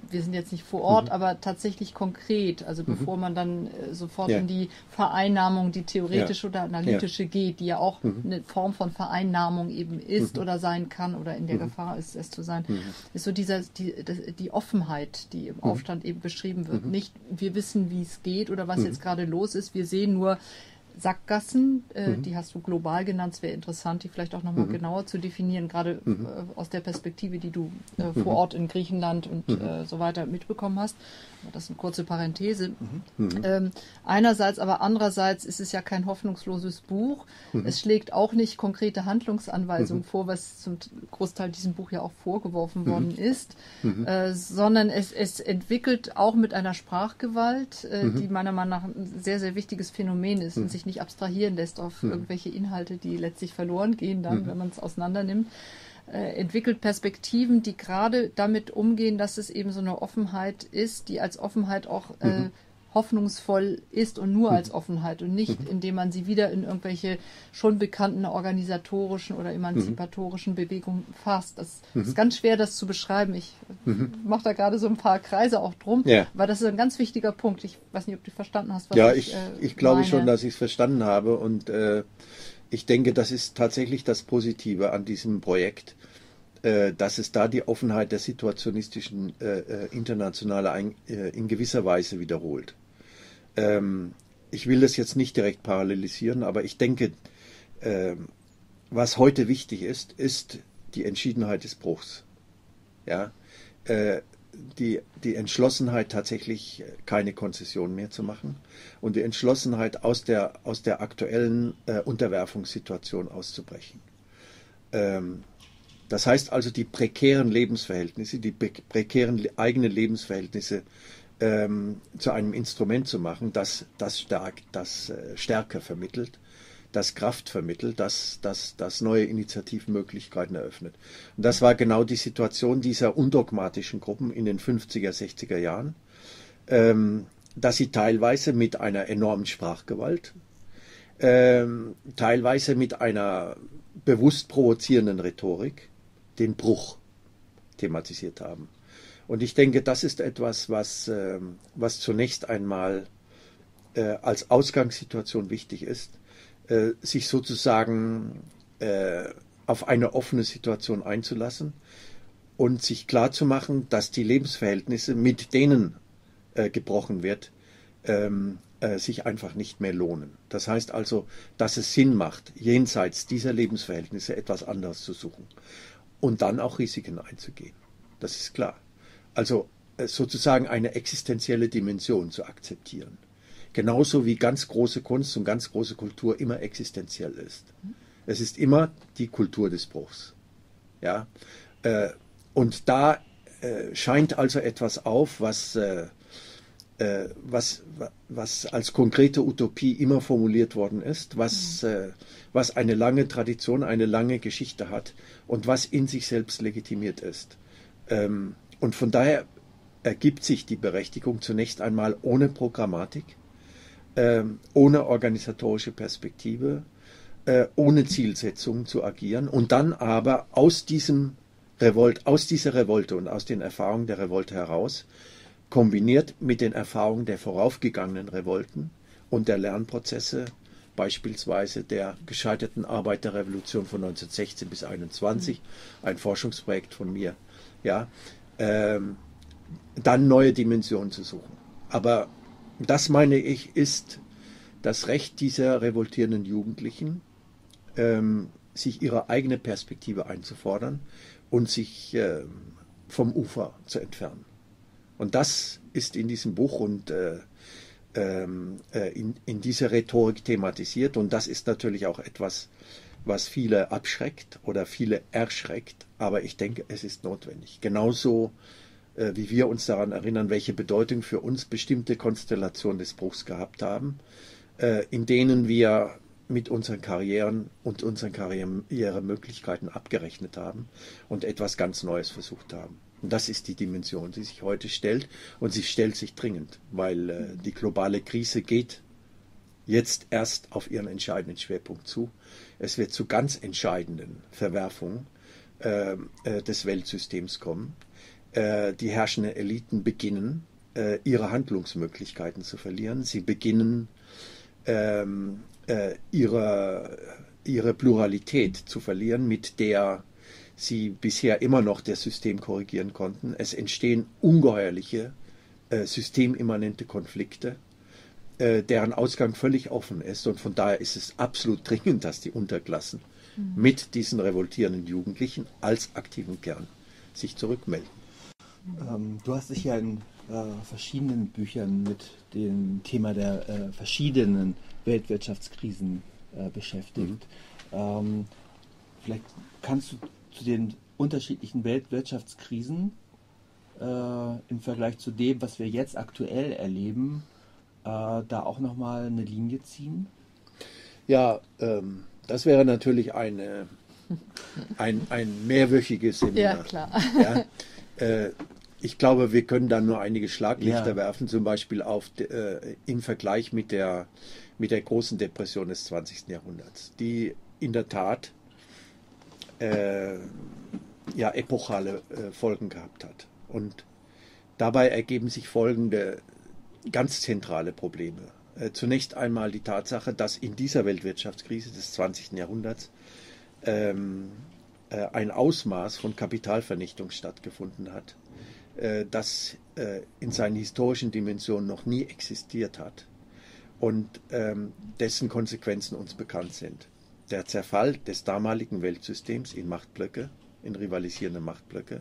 wir sind jetzt nicht vor Ort, mhm. aber tatsächlich konkret, also mhm. bevor man dann äh, sofort ja. in die Vereinnahmung, die theoretische ja. oder analytische ja. geht, die ja auch mhm. eine Form von Vereinnahmung eben ist mhm. oder sein kann oder in der mhm. Gefahr ist, es zu sein, mhm. ist so dieser, die, die Offenheit, die im Aufstand mhm. eben beschrieben wird. Mhm. Nicht, wir wissen, wie es geht oder was mhm. jetzt gerade los ist, wir sehen nur Sackgassen, äh, mhm. die hast du global genannt, es wäre interessant, die vielleicht auch nochmal mhm. genauer zu definieren, gerade mhm. äh, aus der Perspektive, die du äh, vor mhm. Ort in Griechenland und mhm. äh, so weiter mitbekommen hast. Das ist eine kurze Parenthese. Mhm. Ähm, einerseits, aber andererseits ist es ja kein hoffnungsloses Buch. Mhm. Es schlägt auch nicht konkrete Handlungsanweisungen mhm. vor, was zum Großteil diesem Buch ja auch vorgeworfen mhm. worden ist, mhm. äh, sondern es, es entwickelt auch mit einer Sprachgewalt, äh, mhm. die meiner Meinung nach ein sehr, sehr wichtiges Phänomen ist mhm. und sich nicht abstrahieren lässt auf mhm. irgendwelche Inhalte, die letztlich verloren gehen dann, mhm. wenn man es auseinander nimmt. Äh, entwickelt Perspektiven, die gerade damit umgehen, dass es eben so eine Offenheit ist, die als Offenheit auch äh, mhm. hoffnungsvoll ist und nur mhm. als Offenheit und nicht, mhm. indem man sie wieder in irgendwelche schon bekannten organisatorischen oder emanzipatorischen mhm. Bewegungen fasst. Das mhm. ist ganz schwer, das zu beschreiben. Ich mhm. mache da gerade so ein paar Kreise auch drum, ja. weil das ist ein ganz wichtiger Punkt. Ich weiß nicht, ob du verstanden hast, was ja, ich ich, äh, ich glaube meine. schon, dass ich es verstanden habe und äh, ich denke, das ist tatsächlich das Positive an diesem Projekt, äh, dass es da die Offenheit der situationistischen äh, Internationale ein, äh, in gewisser Weise wiederholt. Ähm, ich will das jetzt nicht direkt parallelisieren, aber ich denke, äh, was heute wichtig ist, ist die Entschiedenheit des Bruchs. Ja? Äh, die, die Entschlossenheit, tatsächlich keine Konzessionen mehr zu machen und die Entschlossenheit, aus der, aus der aktuellen äh, Unterwerfungssituation auszubrechen. Ähm, das heißt also, die prekären Lebensverhältnisse, die prekären eigenen Lebensverhältnisse ähm, zu einem Instrument zu machen, das, das, stark, das äh, Stärke vermittelt, das Kraft vermittelt, das, das, das neue Initiativmöglichkeiten eröffnet. Und das war genau die Situation dieser undogmatischen Gruppen in den fünfziger, sechziger Jahren, ähm, dass sie teilweise mit einer enormen Sprachgewalt, ähm, teilweise mit einer bewusst provozierenden Rhetorik den Bruch thematisiert haben. Und ich denke, das ist etwas, was, äh, was zunächst einmal äh, als Ausgangssituation wichtig ist, äh, sich sozusagen äh, auf eine offene Situation einzulassen und sich klarzumachen, dass die Lebensverhältnisse, mit denen äh, gebrochen wird, ähm, äh, sich einfach nicht mehr lohnen. Das heißt also, dass es Sinn macht, jenseits dieser Lebensverhältnisse etwas anderes zu suchen und dann auch Risiken einzugehen. Das ist klar. Also äh, sozusagen eine existenzielle Dimension zu akzeptieren. Genauso wie ganz große Kunst und ganz große Kultur immer existenziell ist. Es ist immer die Kultur des Bruchs. Ja? Äh, und da äh, scheint also etwas auf, was, äh, äh, was, was als konkrete Utopie immer formuliert worden ist, was, äh, was eine lange Tradition, eine lange Geschichte hat und was in sich selbst legitimiert ist. Ähm, und von daher ergibt sich die Berechtigung zunächst einmal ohne Programmatik, Ähm, ohne organisatorische Perspektive, äh, ohne Zielsetzung zu agieren und dann aber aus diesem Revolt, aus dieser Revolte und aus den Erfahrungen der Revolte heraus, kombiniert mit den Erfahrungen der voraufgegangenen Revolten und der Lernprozesse, beispielsweise der gescheiterten Arbeiterrevolution von neunzehnhundertsechzehn bis einundzwanzig, ein Forschungsprojekt von mir, ja, ähm, dann neue Dimensionen zu suchen. Aber das, meine ich, ist das Recht dieser revoltierenden Jugendlichen, ähm, sich ihre eigene Perspektive einzufordern und sich äh, vom Ufer zu entfernen. Und das ist in diesem Buch und äh, äh, in, in dieser Rhetorik thematisiert. Und das ist natürlich auch etwas, was viele abschreckt oder viele erschreckt. Aber ich denke, es ist notwendig. Genauso wie wir uns daran erinnern, welche Bedeutung für uns bestimmte Konstellationen des Bruchs gehabt haben, in denen wir mit unseren Karrieren und unseren Karrieremöglichkeiten abgerechnet haben und etwas ganz Neues versucht haben. Und das ist die Dimension, die sich heute stellt, und sie stellt sich dringend, weil die globale Krise geht jetzt erst auf ihren entscheidenden Schwerpunkt zu. Es wird zu ganz entscheidenden Verwerfungen äh, des Weltsystems kommen, äh, die herrschenden Eliten beginnen, äh, ihre Handlungsmöglichkeiten zu verlieren. Sie beginnen, ähm, äh, ihre, ihre Pluralität zu verlieren, mit der sie bisher immer noch das System korrigieren konnten. Es entstehen ungeheuerliche, äh, systemimmanente Konflikte, äh, deren Ausgang völlig offen ist. Und von daher ist es absolut dringend, dass die Unterklassen mhm. mit diesen revoltierenden Jugendlichen als aktiven Kern sich zurückmelden. Ähm, du hast dich ja in äh, verschiedenen Büchern mit dem Thema der äh, verschiedenen Weltwirtschaftskrisen äh, beschäftigt. Mhm. Ähm, vielleicht kannst du zu den unterschiedlichen Weltwirtschaftskrisen äh, im Vergleich zu dem, was wir jetzt aktuell erleben, äh, da auch nochmal eine Linie ziehen? Ja, ähm, das wäre natürlich eine, ein, ein mehrwöchiges Seminar. Ja, klar. Ja, äh, ich glaube, wir können da nur einige Schlaglichter ja. werfen, zum Beispiel auf, äh, im Vergleich mit der, mit der großen Depression des zwanzigsten Jahrhunderts, die in der Tat Äh, ja, epochale äh, Folgen gehabt hat. Und dabei ergeben sich folgende ganz zentrale Probleme. Äh, zunächst einmal die Tatsache, dass in dieser Weltwirtschaftskrise des zwanzigsten Jahrhunderts ähm, äh, ein Ausmaß von Kapitalvernichtung stattgefunden hat, äh, das äh, in seinen historischen Dimensionen noch nie existiert hat und ähm, dessen Konsequenzen uns bekannt sind. Der Zerfall des damaligen Weltsystems in Machtblöcke, in rivalisierende Machtblöcke,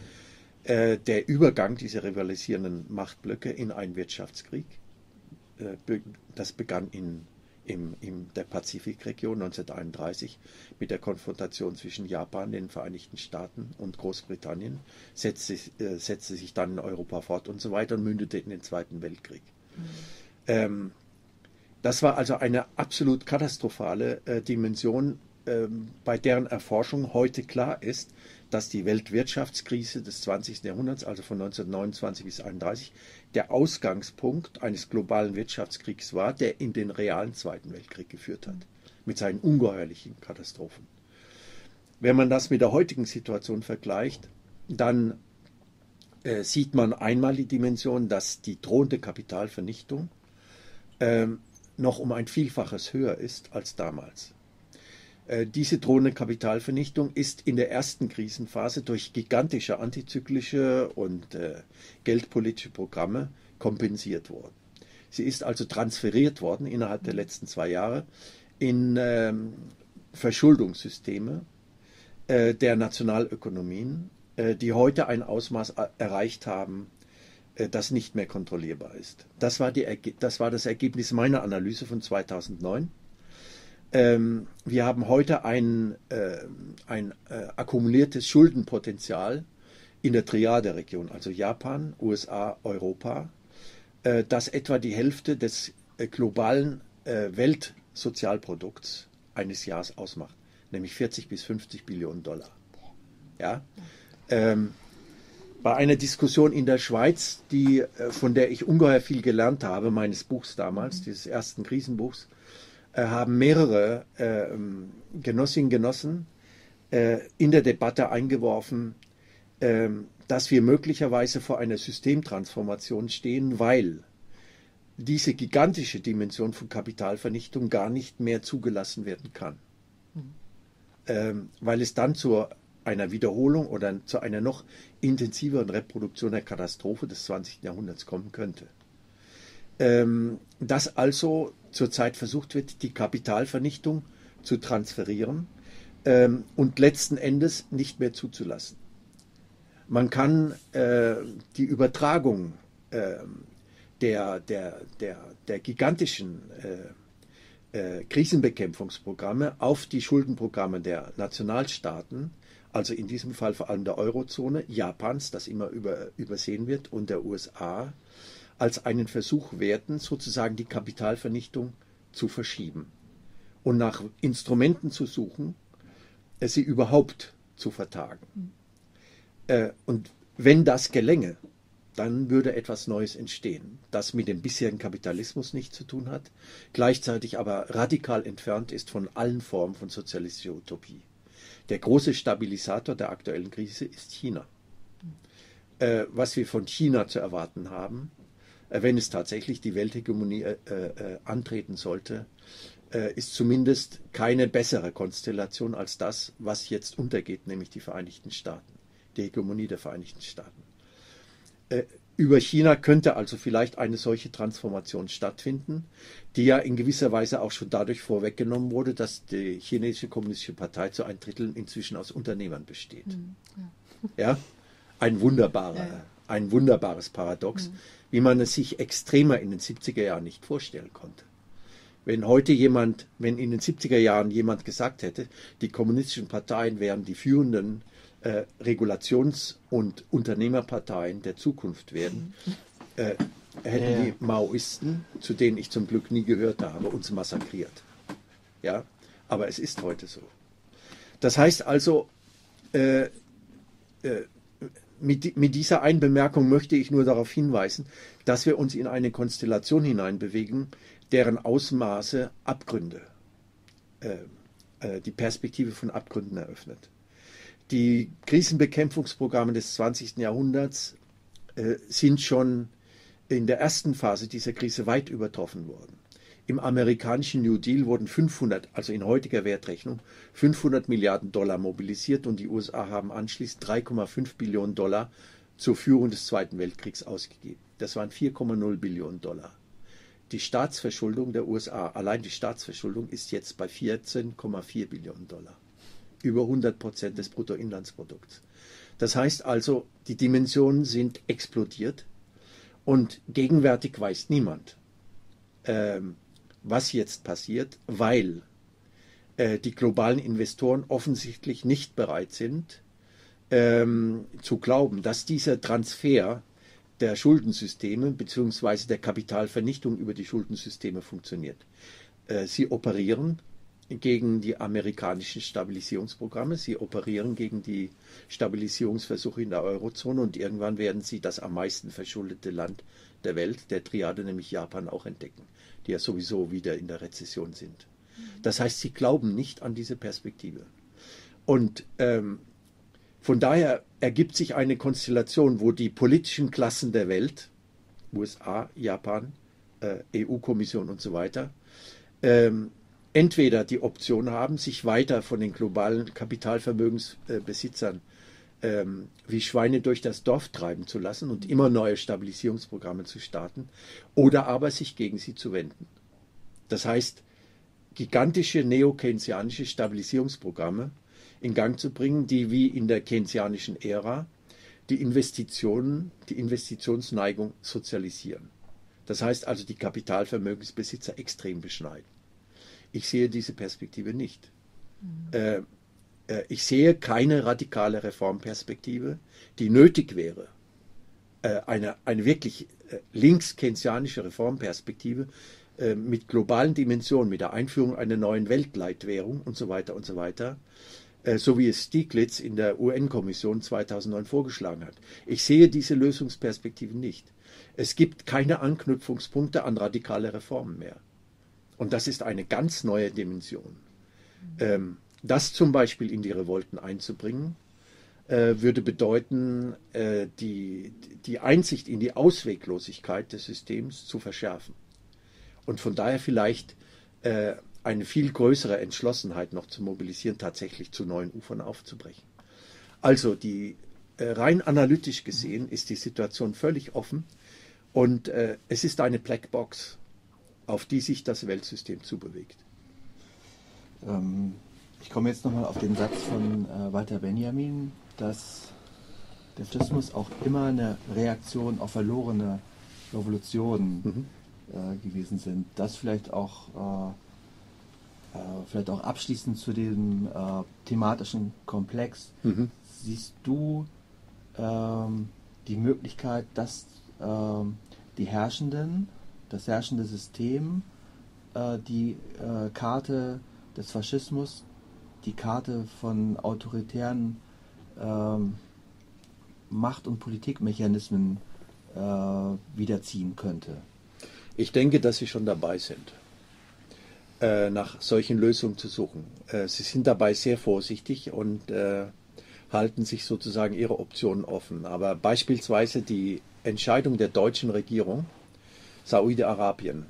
äh, der Übergang dieser rivalisierenden Machtblöcke in einen Wirtschaftskrieg, äh, be das begann in, im, in der Pazifikregion neunzehnhunderteinunddreißig mit der Konfrontation zwischen Japan, den Vereinigten Staaten und Großbritannien, setzte, äh, setzte sich dann in Europa fort und so weiter und mündete in den Zweiten Weltkrieg. Mhm. Ähm, Das war also eine absolut katastrophale äh, Dimension, ähm, bei deren Erforschung heute klar ist, dass die Weltwirtschaftskrise des zwanzigsten Jahrhunderts, also von neunzehnhundertneunundzwanzig bis einunddreißig, der Ausgangspunkt eines globalen Wirtschaftskriegs war, der in den realen Zweiten Weltkrieg geführt hat, mit seinen ungeheuerlichen Katastrophen. Wenn man das mit der heutigen Situation vergleicht, dann äh, sieht man einmal die Dimension, dass die drohende Kapitalvernichtung ähm, noch um ein Vielfaches höher ist als damals. Äh, diese drohende Kapitalvernichtung ist in der ersten Krisenphase durch gigantische antizyklische und äh, geldpolitische Programme kompensiert worden. Sie ist also transferiert worden innerhalb der letzten zwei Jahre in ähm, Verschuldungssysteme äh, der Nationalökonomien, äh, die heute ein Ausmaß erreicht haben, das nicht mehr kontrollierbar ist. Das war, die, das war das Ergebnis meiner Analyse von zweitausendneun. Ähm, wir haben heute ein, äh, ein äh, akkumuliertes Schuldenpotenzial in der Triade-Region, also Japan, U S A, Europa, äh, das etwa die Hälfte des äh, globalen äh, Weltsozialprodukts eines Jahres ausmacht, nämlich vierzig bis fünfzig Billionen Dollar. Ja? Ähm, Bei einer Diskussion in der Schweiz, die, von der ich ungeheuer viel gelernt habe, meines Buchs damals, dieses ersten Krisenbuchs, äh, haben mehrere äh, Genossinnen und Genossen äh, in der Debatte eingeworfen, äh, dass wir möglicherweise vor einer Systemtransformation stehen, weil diese gigantische Dimension von Kapitalvernichtung gar nicht mehr zugelassen werden kann. Mhm. Äh, weil es dann zur einer Wiederholung oder zu einer noch intensiveren Reproduktion der Katastrophe des zwanzigsten Jahrhunderts kommen könnte. Ähm, dass also zurzeit versucht wird, die Kapitalvernichtung zu transferieren ähm, und letzten Endes nicht mehr zuzulassen. Man kann äh, die Übertragung äh, der, der, der, der gigantischen äh, äh, Krisenbekämpfungsprogramme auf die Schuldenprogramme der Nationalstaaten, also in diesem Fall vor allem der Eurozone, Japans, das immer über, übersehen wird, und der U S A, als einen Versuch werten, sozusagen die Kapitalvernichtung zu verschieben und nach Instrumenten zu suchen, sie überhaupt zu vertagen. Mhm. Äh, und wenn das gelänge, dann würde etwas Neues entstehen, das mit dem bisherigen Kapitalismus nichts zu tun hat, gleichzeitig aber radikal entfernt ist von allen Formen von sozialistischer Utopie. Der große Stabilisator der aktuellen Krise ist China. äh, was wir von China zu erwarten haben, äh, wenn es tatsächlich die Welthegemonie äh, äh, antreten sollte, äh, ist zumindest keine bessere Konstellation als das, was jetzt untergeht, nämlich die Vereinigten Staaten, die Hegemonie der Vereinigten Staaten. Äh, Über China könnte also vielleicht eine solche Transformation stattfinden, die ja in gewisser Weise auch schon dadurch vorweggenommen wurde, dass die chinesische kommunistische Partei zu ein Drittel inzwischen aus Unternehmern besteht. Mhm, ja. Ja, ein wunderbarer, ja, ja. ein wunderbares Paradox, mhm. wie man es sich extremer in den siebziger Jahren nicht vorstellen konnte. Wenn heute jemand, wenn in den siebziger Jahren jemand gesagt hätte, die kommunistischen Parteien wären die führenden Äh, Regulations- und Unternehmerparteien der Zukunft werden, äh, hätten ja. die Maoisten, zu denen ich zum Glück nie gehört habe, uns massakriert. Ja, aber es ist heute so. Das heißt also, äh, äh, mit, mit dieser Einbemerkung möchte ich nur darauf hinweisen, dass wir uns in eine Konstellation hineinbewegen, deren Ausmaße Abgründe, äh, äh, die Perspektive von Abgründen eröffnet. Die Krisenbekämpfungsprogramme des zwanzigsten Jahrhunderts äh, sind schon in der ersten Phase dieser Krise weit übertroffen worden. Im amerikanischen New Deal wurden fünfhundert, also in heutiger Wertrechnung, fünfhundert Milliarden Dollar mobilisiert und die U S A haben anschließend drei Komma fünf Billionen Dollar zur Führung des Zweiten Weltkriegs ausgegeben. Das waren vier Komma null Billionen Dollar. Die Staatsverschuldung der U S A, allein die Staatsverschuldung, ist jetzt bei vierzehn Komma vier Billionen Dollar. Über hundert Prozent des Bruttoinlandsprodukts. Das heißt also, die Dimensionen sind explodiert und gegenwärtig weiß niemand, ähm, was jetzt passiert, weil äh, die globalen Investoren offensichtlich nicht bereit sind, ähm, zu glauben, dass dieser Transfer der Schuldensysteme bzw. der Kapitalvernichtung über die Schuldensysteme funktioniert. Äh, sie operieren gegen die amerikanischen Stabilisierungsprogramme. Sie operieren gegen die Stabilisierungsversuche in der Eurozone und irgendwann werden sie das am meisten verschuldete Land der Welt, der Triade, nämlich Japan, auch entdecken, die ja sowieso wieder in der Rezession sind. Das heißt, sie glauben nicht an diese Perspektive. Und ähm, von daher ergibt sich eine Konstellation, wo die politischen Klassen der Welt, U S A, Japan, äh, E U-Kommission und so weiter, ähm, entweder die Option haben, sich weiter von den globalen Kapitalvermögensbesitzern ähm, wie Schweine durch das Dorf treiben zu lassen und immer neue Stabilisierungsprogramme zu starten, oder aber sich gegen sie zu wenden. Das heißt, gigantische neo-keynesianische Stabilisierungsprogramme in Gang zu bringen, die wie in der keynesianischen Ära die Investitionen, die Investitionsneigung sozialisieren. Das heißt also, die Kapitalvermögensbesitzer extrem beschneiden. Ich sehe diese Perspektive nicht. Mhm. Äh, äh, ich sehe keine radikale Reformperspektive, die nötig wäre. Äh, eine, eine wirklich äh, links-keynesianische Reformperspektive äh, mit globalen Dimensionen, mit der Einführung einer neuen Weltleitwährung und so weiter und so weiter, äh, so wie es Stieglitz in der U N-Kommission zweitausendneun vorgeschlagen hat. Ich sehe diese Lösungsperspektiven nicht. Es gibt keine Anknüpfungspunkte an radikale Reformen mehr. Und das ist eine ganz neue Dimension. Ähm, das zum Beispiel in die Revolten einzubringen, äh, würde bedeuten, äh, die, die Einsicht in die Ausweglosigkeit des Systems zu verschärfen. Und von daher vielleicht äh, eine viel größere Entschlossenheit noch zu mobilisieren, tatsächlich zu neuen Ufern aufzubrechen. Also die äh, rein analytisch gesehen ist die Situation völlig offen und äh, es ist eine Blackbox, auf die sich das Weltsystem zubewegt. Ähm, ich komme jetzt nochmal auf den Satz von äh, Walter Benjamin, dass der Faschismus auch immer eine Reaktion auf verlorene Revolutionen mhm. äh, gewesen sind. Das vielleicht auch, äh, äh, vielleicht auch abschließend zu diesem äh, thematischen Komplex. Mhm. Siehst du ähm, die Möglichkeit, dass ähm, die Herrschenden, das herrschende System, äh, die äh, Karte des Faschismus, die Karte von autoritären ähm, Macht- und Politikmechanismen äh, wiederziehen könnte? Ich denke, dass sie schon dabei sind, äh, nach solchen Lösungen zu suchen. Äh, sie sind dabei sehr vorsichtig und äh, halten sich sozusagen ihre Optionen offen. Aber beispielsweise die Entscheidung der deutschen Regierung, Saudi-Arabien,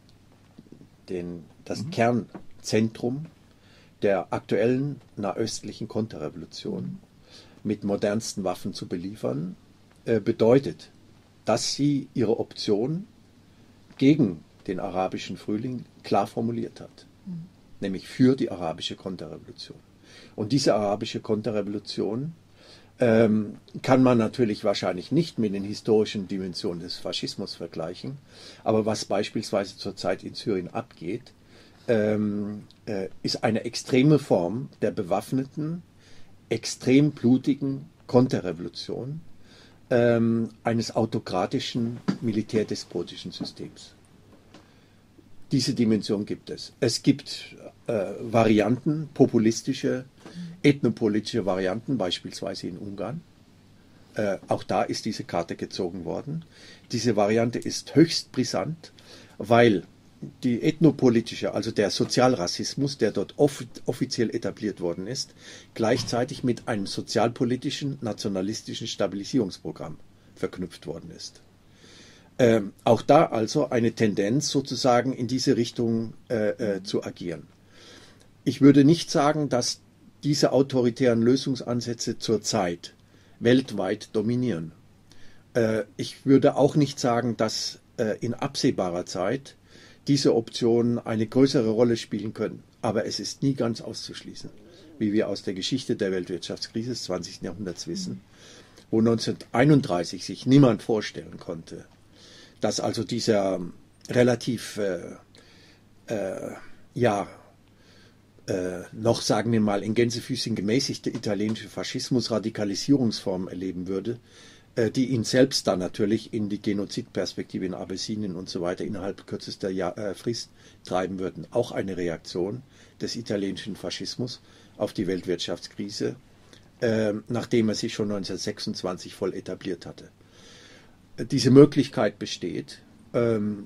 den, das mhm. Kernzentrum der aktuellen nahöstlichen Konterrevolution mit modernsten Waffen zu beliefern, äh, bedeutet, dass sie ihre Option gegen den arabischen Frühling klar formuliert hat, mhm. nämlich für die arabische Konterrevolution. Und diese arabische Konterrevolution ähm, kann man natürlich wahrscheinlich nicht mit den historischen Dimensionen des Faschismus vergleichen, aber was beispielsweise zurzeit in Syrien abgeht, ähm, äh, ist eine extreme Form der bewaffneten, extrem blutigen Konterrevolution ähm, eines autokratischen, militärdespotischen Systems. Diese Dimension gibt es. Es gibt äh, Varianten, populistische, ethnopolitische Varianten, beispielsweise in Ungarn. Äh, auch da ist diese Karte gezogen worden. Diese Variante ist höchst brisant, weil die ethnopolitische, also der Sozialrassismus, der dort off offiziell etabliert worden ist, gleichzeitig mit einem sozialpolitischen, nationalistischen Stabilisierungsprogramm verknüpft worden ist. Ähm, auch da also eine Tendenz sozusagen in diese Richtung äh, äh, zu agieren. Ich würde nicht sagen, dass diese autoritären Lösungsansätze zurzeit weltweit dominieren. Äh, ich würde auch nicht sagen, dass äh, in absehbarer Zeit diese Optionen eine größere Rolle spielen können. Aber es ist nie ganz auszuschließen, wie wir aus der Geschichte der Weltwirtschaftskrise des zwanzigsten Jahrhunderts wissen, wo neunzehnhunderteinunddreißig sich niemand vorstellen konnte, dass also dieser relativ, äh, äh, ja, äh, noch sagen wir mal in Gänsefüßchen gemäßigte italienische Faschismus Radikalisierungsformen erleben würde, äh, die ihn selbst dann natürlich in die Genozidperspektive in Abessinien und so weiter innerhalb kürzester Jahr, äh, Frist treiben würden. Auch eine Reaktion des italienischen Faschismus auf die Weltwirtschaftskrise, äh, nachdem er sich schon neunzehnhundertsechsundzwanzig voll etabliert hatte. Diese Möglichkeit besteht. Ähm,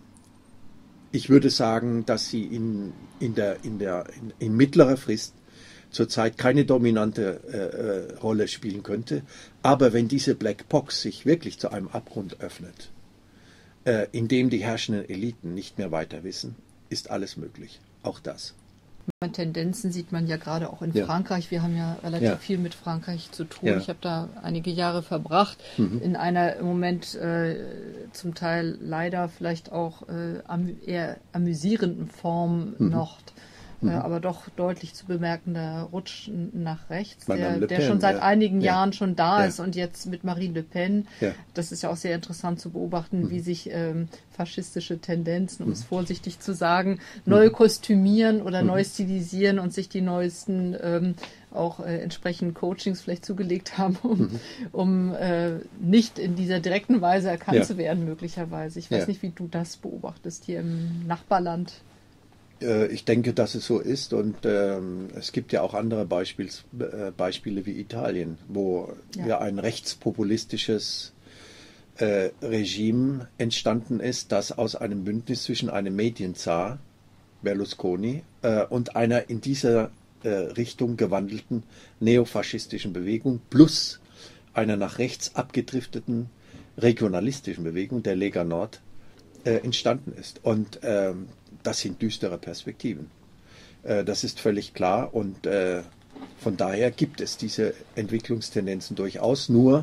ich würde sagen, dass sie in, in, der, in, der, in, in mittlerer Frist zurzeit keine dominante äh, äh, Rolle spielen könnte. Aber wenn diese Black Box sich wirklich zu einem Abgrund öffnet, äh, in dem die herrschenden Eliten nicht mehr weiter wissen, ist alles möglich. Auch das. Tendenzen sieht man ja gerade auch in ja. Frankreich. Wir haben ja relativ ja. viel mit Frankreich zu tun. Ja. Ich habe da einige Jahre verbracht, mhm. in einer im Moment äh, zum Teil leider vielleicht auch äh, am, eher amüsierenden Form mhm. noch, mhm. äh, aber doch deutlich zu bemerkender Rutsch nach rechts, der, der schon seit ja. einigen ja. Jahren schon da ja. ist und jetzt mit Marine Le Pen. Ja. Das ist ja auch sehr interessant zu beobachten, mhm. wie sich ähm, faschistische Tendenzen, um es vorsichtig zu sagen, neu kostümieren oder neu stilisieren und sich die neuesten ähm, auch äh, entsprechend Coachings vielleicht zugelegt haben, um, mhm. um äh, nicht in dieser direkten Weise erkannt ja. zu werden, möglicherweise. Ich weiß ja. nicht, wie du das beobachtest hier im Nachbarland. Äh, ich denke, dass es so ist und ähm, es gibt ja auch andere Beispiels, äh, Beispiele wie Italien, wo ja, ja ein rechtspopulistisches Äh, Regime entstanden ist, das aus einem Bündnis zwischen einem Medienzar, Berlusconi, äh, und einer in dieser äh, Richtung gewandelten neofaschistischen Bewegung plus einer nach rechts abgedrifteten regionalistischen Bewegung, der Lega Nord, äh, entstanden ist. Und äh, das sind düstere Perspektiven. Äh, das ist völlig klar und äh, von daher gibt es diese Entwicklungstendenzen durchaus, nur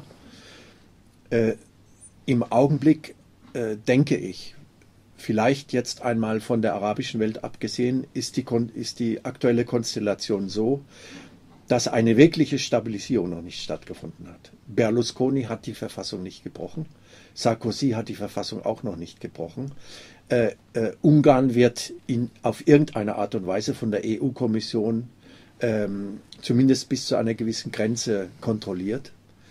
äh, im Augenblick äh, denke ich, vielleicht jetzt einmal von der arabischen Welt abgesehen, ist die, ist die aktuelle Konstellation so, dass eine wirkliche Stabilisierung noch nicht stattgefunden hat. Berlusconi hat die Verfassung nicht gebrochen, Sarkozy hat die Verfassung auch noch nicht gebrochen. Äh, äh, Ungarn wird in, auf irgendeine Art und Weise von der E U-Kommission ähm, zumindest bis zu einer gewissen Grenze kontrolliert.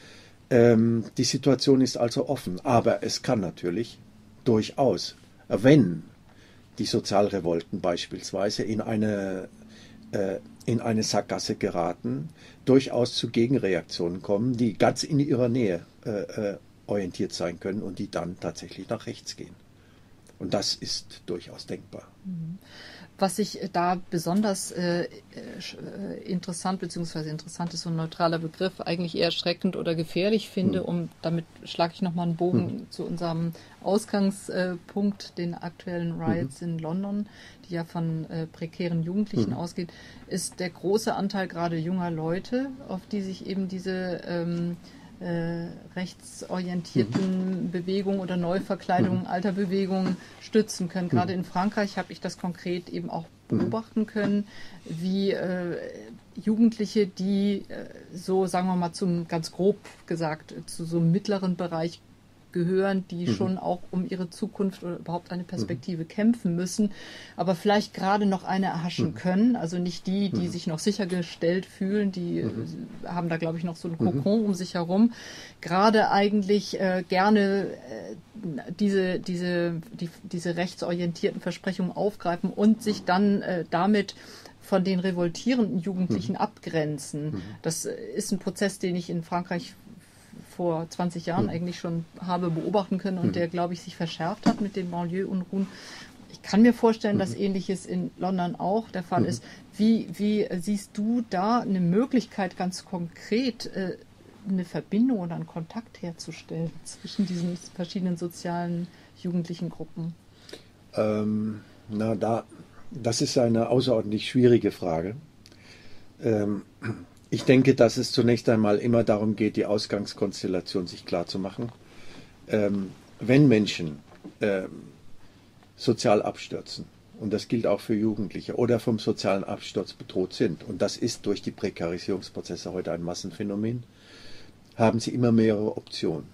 Die Situation ist also offen, aber es kann natürlich durchaus, wenn die Sozialrevolten beispielsweise in eine, äh, in eine Sackgasse geraten, durchaus zu Gegenreaktionen kommen, die ganz in ihrer Nähe äh, orientiert sein können und die dann tatsächlich nach rechts gehen. Und das ist durchaus denkbar. Was ich da besonders äh, interessant, beziehungsweise interessant ist so ein neutraler Begriff, eigentlich eher erschreckend oder gefährlich finde, hm. um damit schlage ich nochmal einen Bogen hm. zu unserem Ausgangspunkt, den aktuellen Riots hm. in London, die ja von äh, prekären Jugendlichen hm. ausgeht, ist der große Anteil gerade junger Leute, auf die sich eben diese ähm, Äh, rechtsorientierten mhm. Bewegungen oder Neuverkleidungen mhm. alter Bewegungen stützen können. Gerade mhm. in Frankreich habe ich das konkret eben auch beobachten können, wie äh, Jugendliche, die äh, so, sagen wir mal, zum, ganz grob gesagt, zu so einem mittleren Bereich gehören, die mhm. schon auch um ihre Zukunft oder überhaupt eine Perspektive mhm. kämpfen müssen, aber vielleicht gerade noch eine erhaschen mhm. können. Also nicht die, die mhm. sich noch sichergestellt fühlen, die mhm. haben da, glaube ich, noch so einen Kokon mhm. um sich herum. Gerade eigentlich äh, gerne äh, diese, diese, die, diese rechtsorientierten Versprechungen aufgreifen und sich dann äh, damit von den revoltierenden Jugendlichen mhm. abgrenzen. Mhm. Das ist ein Prozess, den ich in Frankreich vor zwanzig Jahren mhm. eigentlich schon habe beobachten können und mhm. der, glaube ich, sich verschärft hat mit den Banlieue-Unruhen. Ich kann mir vorstellen, mhm. dass Ähnliches in London auch der Fall mhm. ist. Wie, wie siehst du da eine Möglichkeit, ganz konkret äh, eine Verbindung oder einen Kontakt herzustellen zwischen diesen verschiedenen sozialen jugendlichen Gruppen? Ähm, na, da, das ist eine außerordentlich schwierige Frage. Ähm, Ich denke, dass es zunächst einmal immer darum geht, die Ausgangskonstellation sich klar zu machen. Ähm, wenn Menschen ähm, sozial abstürzen, und das gilt auch für Jugendliche, oder vom sozialen Absturz bedroht sind, und das ist durch die Prekarisierungsprozesse heute ein Massenphänomen, haben sie immer mehrere Optionen.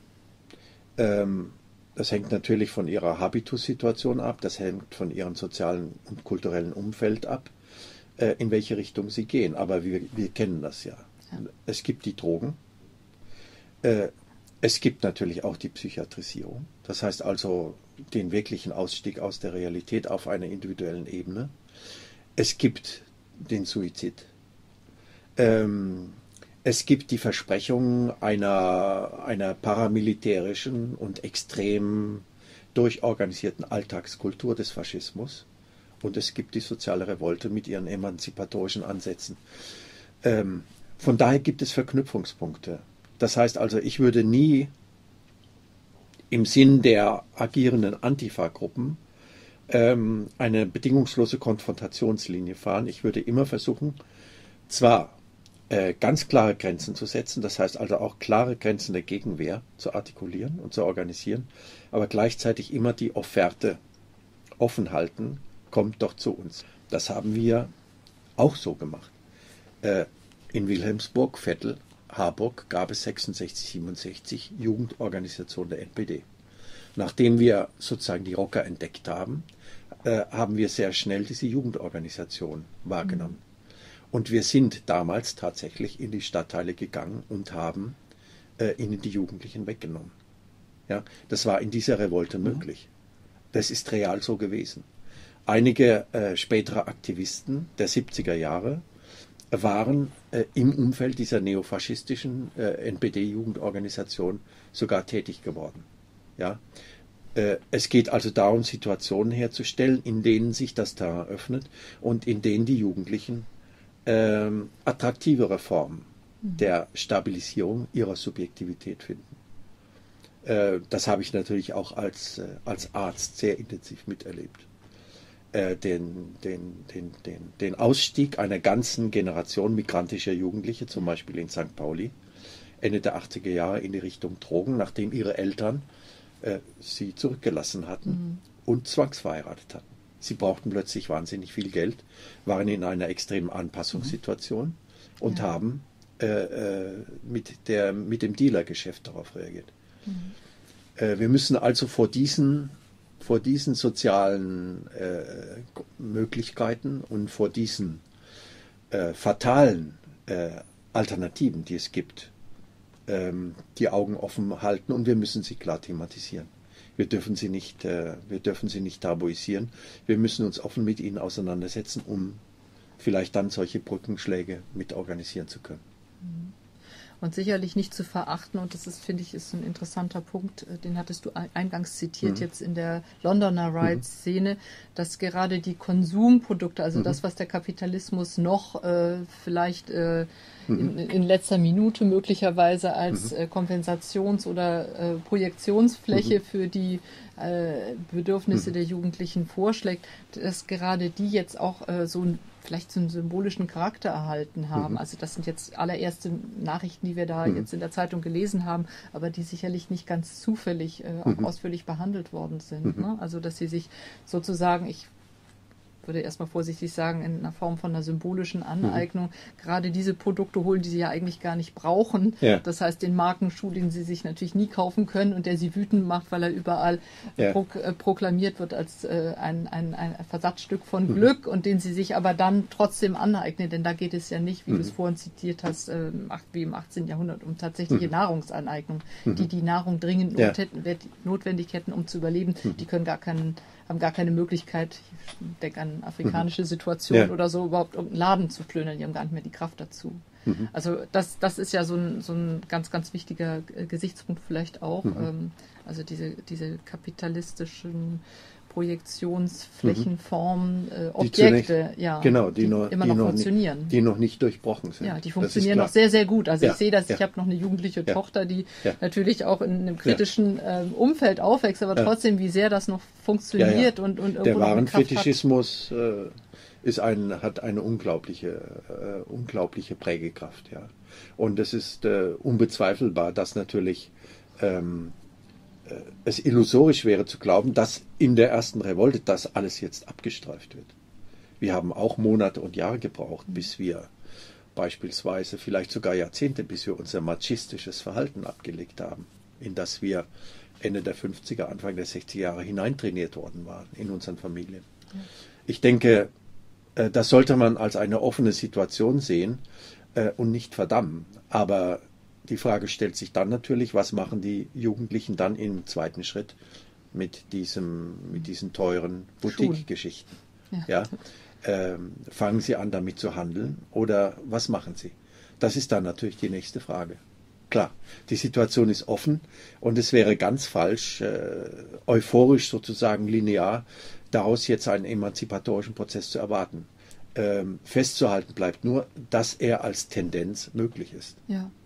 Ähm, das hängt natürlich von ihrer Habitussituation ab, das hängt von ihrem sozialen und kulturellen Umfeld ab, in welche Richtung sie gehen. Aber wir, wir kennen das ja. ja. Es gibt die Drogen. Äh, es gibt natürlich auch die Psychiatrisierung. Das heißt also den wirklichen Ausstieg aus der Realität auf einer individuellen Ebene. Es gibt den Suizid. Ähm, es gibt die Versprechung einer, einer paramilitärischen und extrem durchorganisierten Alltagskultur des Faschismus. Und es gibt die soziale Revolte mit ihren emanzipatorischen Ansätzen. Ähm, von daher gibt es Verknüpfungspunkte. Das heißt also, ich würde nie im Sinn der agierenden Antifa-Gruppen ähm, eine bedingungslose Konfrontationslinie fahren. Ich würde immer versuchen, zwar äh, ganz klare Grenzen zu setzen, das heißt also auch klare Grenzen der Gegenwehr zu artikulieren und zu organisieren, aber gleichzeitig immer die Offerte offen halten, kommt doch zu uns. Das haben wir auch so gemacht. Äh, in Wilhelmsburg, Vettel, Harburg gab es sechsundsechzig, siebenundsechzig Jugendorganisationen der N P D. Nachdem wir sozusagen die Rocker entdeckt haben, äh, haben wir sehr schnell diese Jugendorganisation wahrgenommen. Mhm. Und wir sind damals tatsächlich in die Stadtteile gegangen und haben äh, ihnen die Jugendlichen weggenommen. Ja, das war in dieser Revolte mhm. möglich. Das ist real so gewesen. Einige äh, spätere Aktivisten der siebziger Jahre waren äh, im Umfeld dieser neofaschistischen äh, N P D-Jugendorganisation sogar tätig geworden. Ja? Äh, es geht also darum, Situationen herzustellen, in denen sich das Terrain öffnet und in denen die Jugendlichen äh, attraktivere Formen mhm. der Stabilisierung ihrer Subjektivität finden. Äh, das habe ich natürlich auch als, äh, als Arzt sehr intensiv miterlebt. Den, den, den, den, den Ausstieg einer ganzen Generation migrantischer Jugendliche, zum Beispiel in Sankt Pauli, Ende der achtziger Jahre in die Richtung Drogen, nachdem ihre Eltern äh, sie zurückgelassen hatten mhm. und zwangsverheiratet hatten. Sie brauchten plötzlich wahnsinnig viel Geld, waren in einer extremen Anpassungssituation mhm. und ja. haben äh, äh, mit, der, mit dem Dealergeschäft darauf reagiert. Mhm. Äh, wir müssen also vor diesen vor diesen sozialen äh, Möglichkeiten und vor diesen äh, fatalen äh, Alternativen, die es gibt, ähm, die Augen offen halten und wir müssen sie klar thematisieren. Wir dürfen sie nicht, äh, wir dürfen sie nicht tabuisieren. Wir müssen uns offen mit ihnen auseinandersetzen, um vielleicht dann solche Brückenschläge mit organisieren zu können. und sicherlich nicht zu verachten. Und das ist, finde ich, ist ein interessanter Punkt, den hattest du eingangs zitiert, mhm. jetzt in der Londoner Ride-Szene, dass gerade die Konsumprodukte, also mhm. das, was der Kapitalismus noch äh, vielleicht äh, in, in letzter Minute möglicherweise als äh, Kompensations- oder äh, Projektionsfläche mhm. für die äh, Bedürfnisse mhm. der Jugendlichen vorschlägt, dass gerade die jetzt auch äh, so ein, vielleicht so einen symbolischen Charakter erhalten haben. Mhm. Also das sind jetzt allererste Nachrichten, die wir da mhm. jetzt in der Zeitung gelesen haben, aber die sicherlich nicht ganz zufällig äh, auch mhm. ausführlich behandelt worden sind. Mhm. Ne? Also dass sie sich sozusagen, ich würde erstmal vorsichtig sagen, in einer Form von einer symbolischen Aneignung, mhm. gerade diese Produkte holen, die sie ja eigentlich gar nicht brauchen. Ja. Das heißt, den Markenschuh, den sie sich natürlich nie kaufen können und der sie wütend macht, weil er überall ja. pro, äh, proklamiert wird als äh, ein, ein, ein Versatzstück von mhm. Glück und den sie sich aber dann trotzdem aneignen, denn da geht es ja nicht, wie mhm. du es vorhin zitiert hast, äh, wie im achtzehnten Jahrhundert, um tatsächliche mhm. Nahrungsaneignung, mhm. die die Nahrung dringend ja. notwendig hätten, um zu überleben. Mhm. Die können gar keinen haben gar keine Möglichkeit, ich denke an afrikanische Situationen ja. oder so, überhaupt irgendeinen Laden zu plündern, die haben gar nicht mehr die Kraft dazu. Mhm. Also das, das ist ja so ein, so ein ganz, ganz wichtiger Gesichtspunkt vielleicht auch, mhm. ähm, also diese, diese kapitalistischen Projektionsflächenformen, äh, Objekte, zunächst, ja, genau, die, die noch, immer die noch noch funktionieren. Nicht, die noch nicht durchbrochen sind. Ja, die funktionieren noch sehr, sehr gut. Also ja, ich sehe das, ja. ich habe noch eine jugendliche ja. Tochter, die ja. natürlich auch in einem kritischen ja. ähm, Umfeld aufwächst, aber ja. trotzdem, wie sehr das noch funktioniert ja, ja. und, und irgendwo Der noch eine Kraft Warenfetischismus äh, ist ein, hat eine unglaubliche, äh, unglaubliche Prägekraft. Ja. Und es ist äh, unbezweifelbar, dass natürlich ähm, es illusorisch wäre zu glauben, dass in der ersten Revolte das alles jetzt abgestreift wird. Wir haben auch Monate und Jahre gebraucht, bis wir beispielsweise, vielleicht sogar Jahrzehnte, bis wir unser machistisches Verhalten abgelegt haben, in das wir Ende der fünfziger, Anfang der sechziger Jahre hineintrainiert worden waren in unseren Familien. Ich denke, das sollte man als eine offene Situation sehen und nicht verdammen. Aber die Frage stellt sich dann natürlich, was machen die Jugendlichen dann im zweiten Schritt mit, diesem, mit diesen teuren Boutique-Geschichten? Ja. Ja? Ähm, fangen sie an, damit zu handeln oder was machen sie? Das ist dann natürlich die nächste Frage. Klar, die Situation ist offen und es wäre ganz falsch, äh, euphorisch sozusagen linear, daraus jetzt einen emanzipatorischen Prozess zu erwarten. Ähm, festzuhalten bleibt nur, dass er als Tendenz möglich ist. Ja.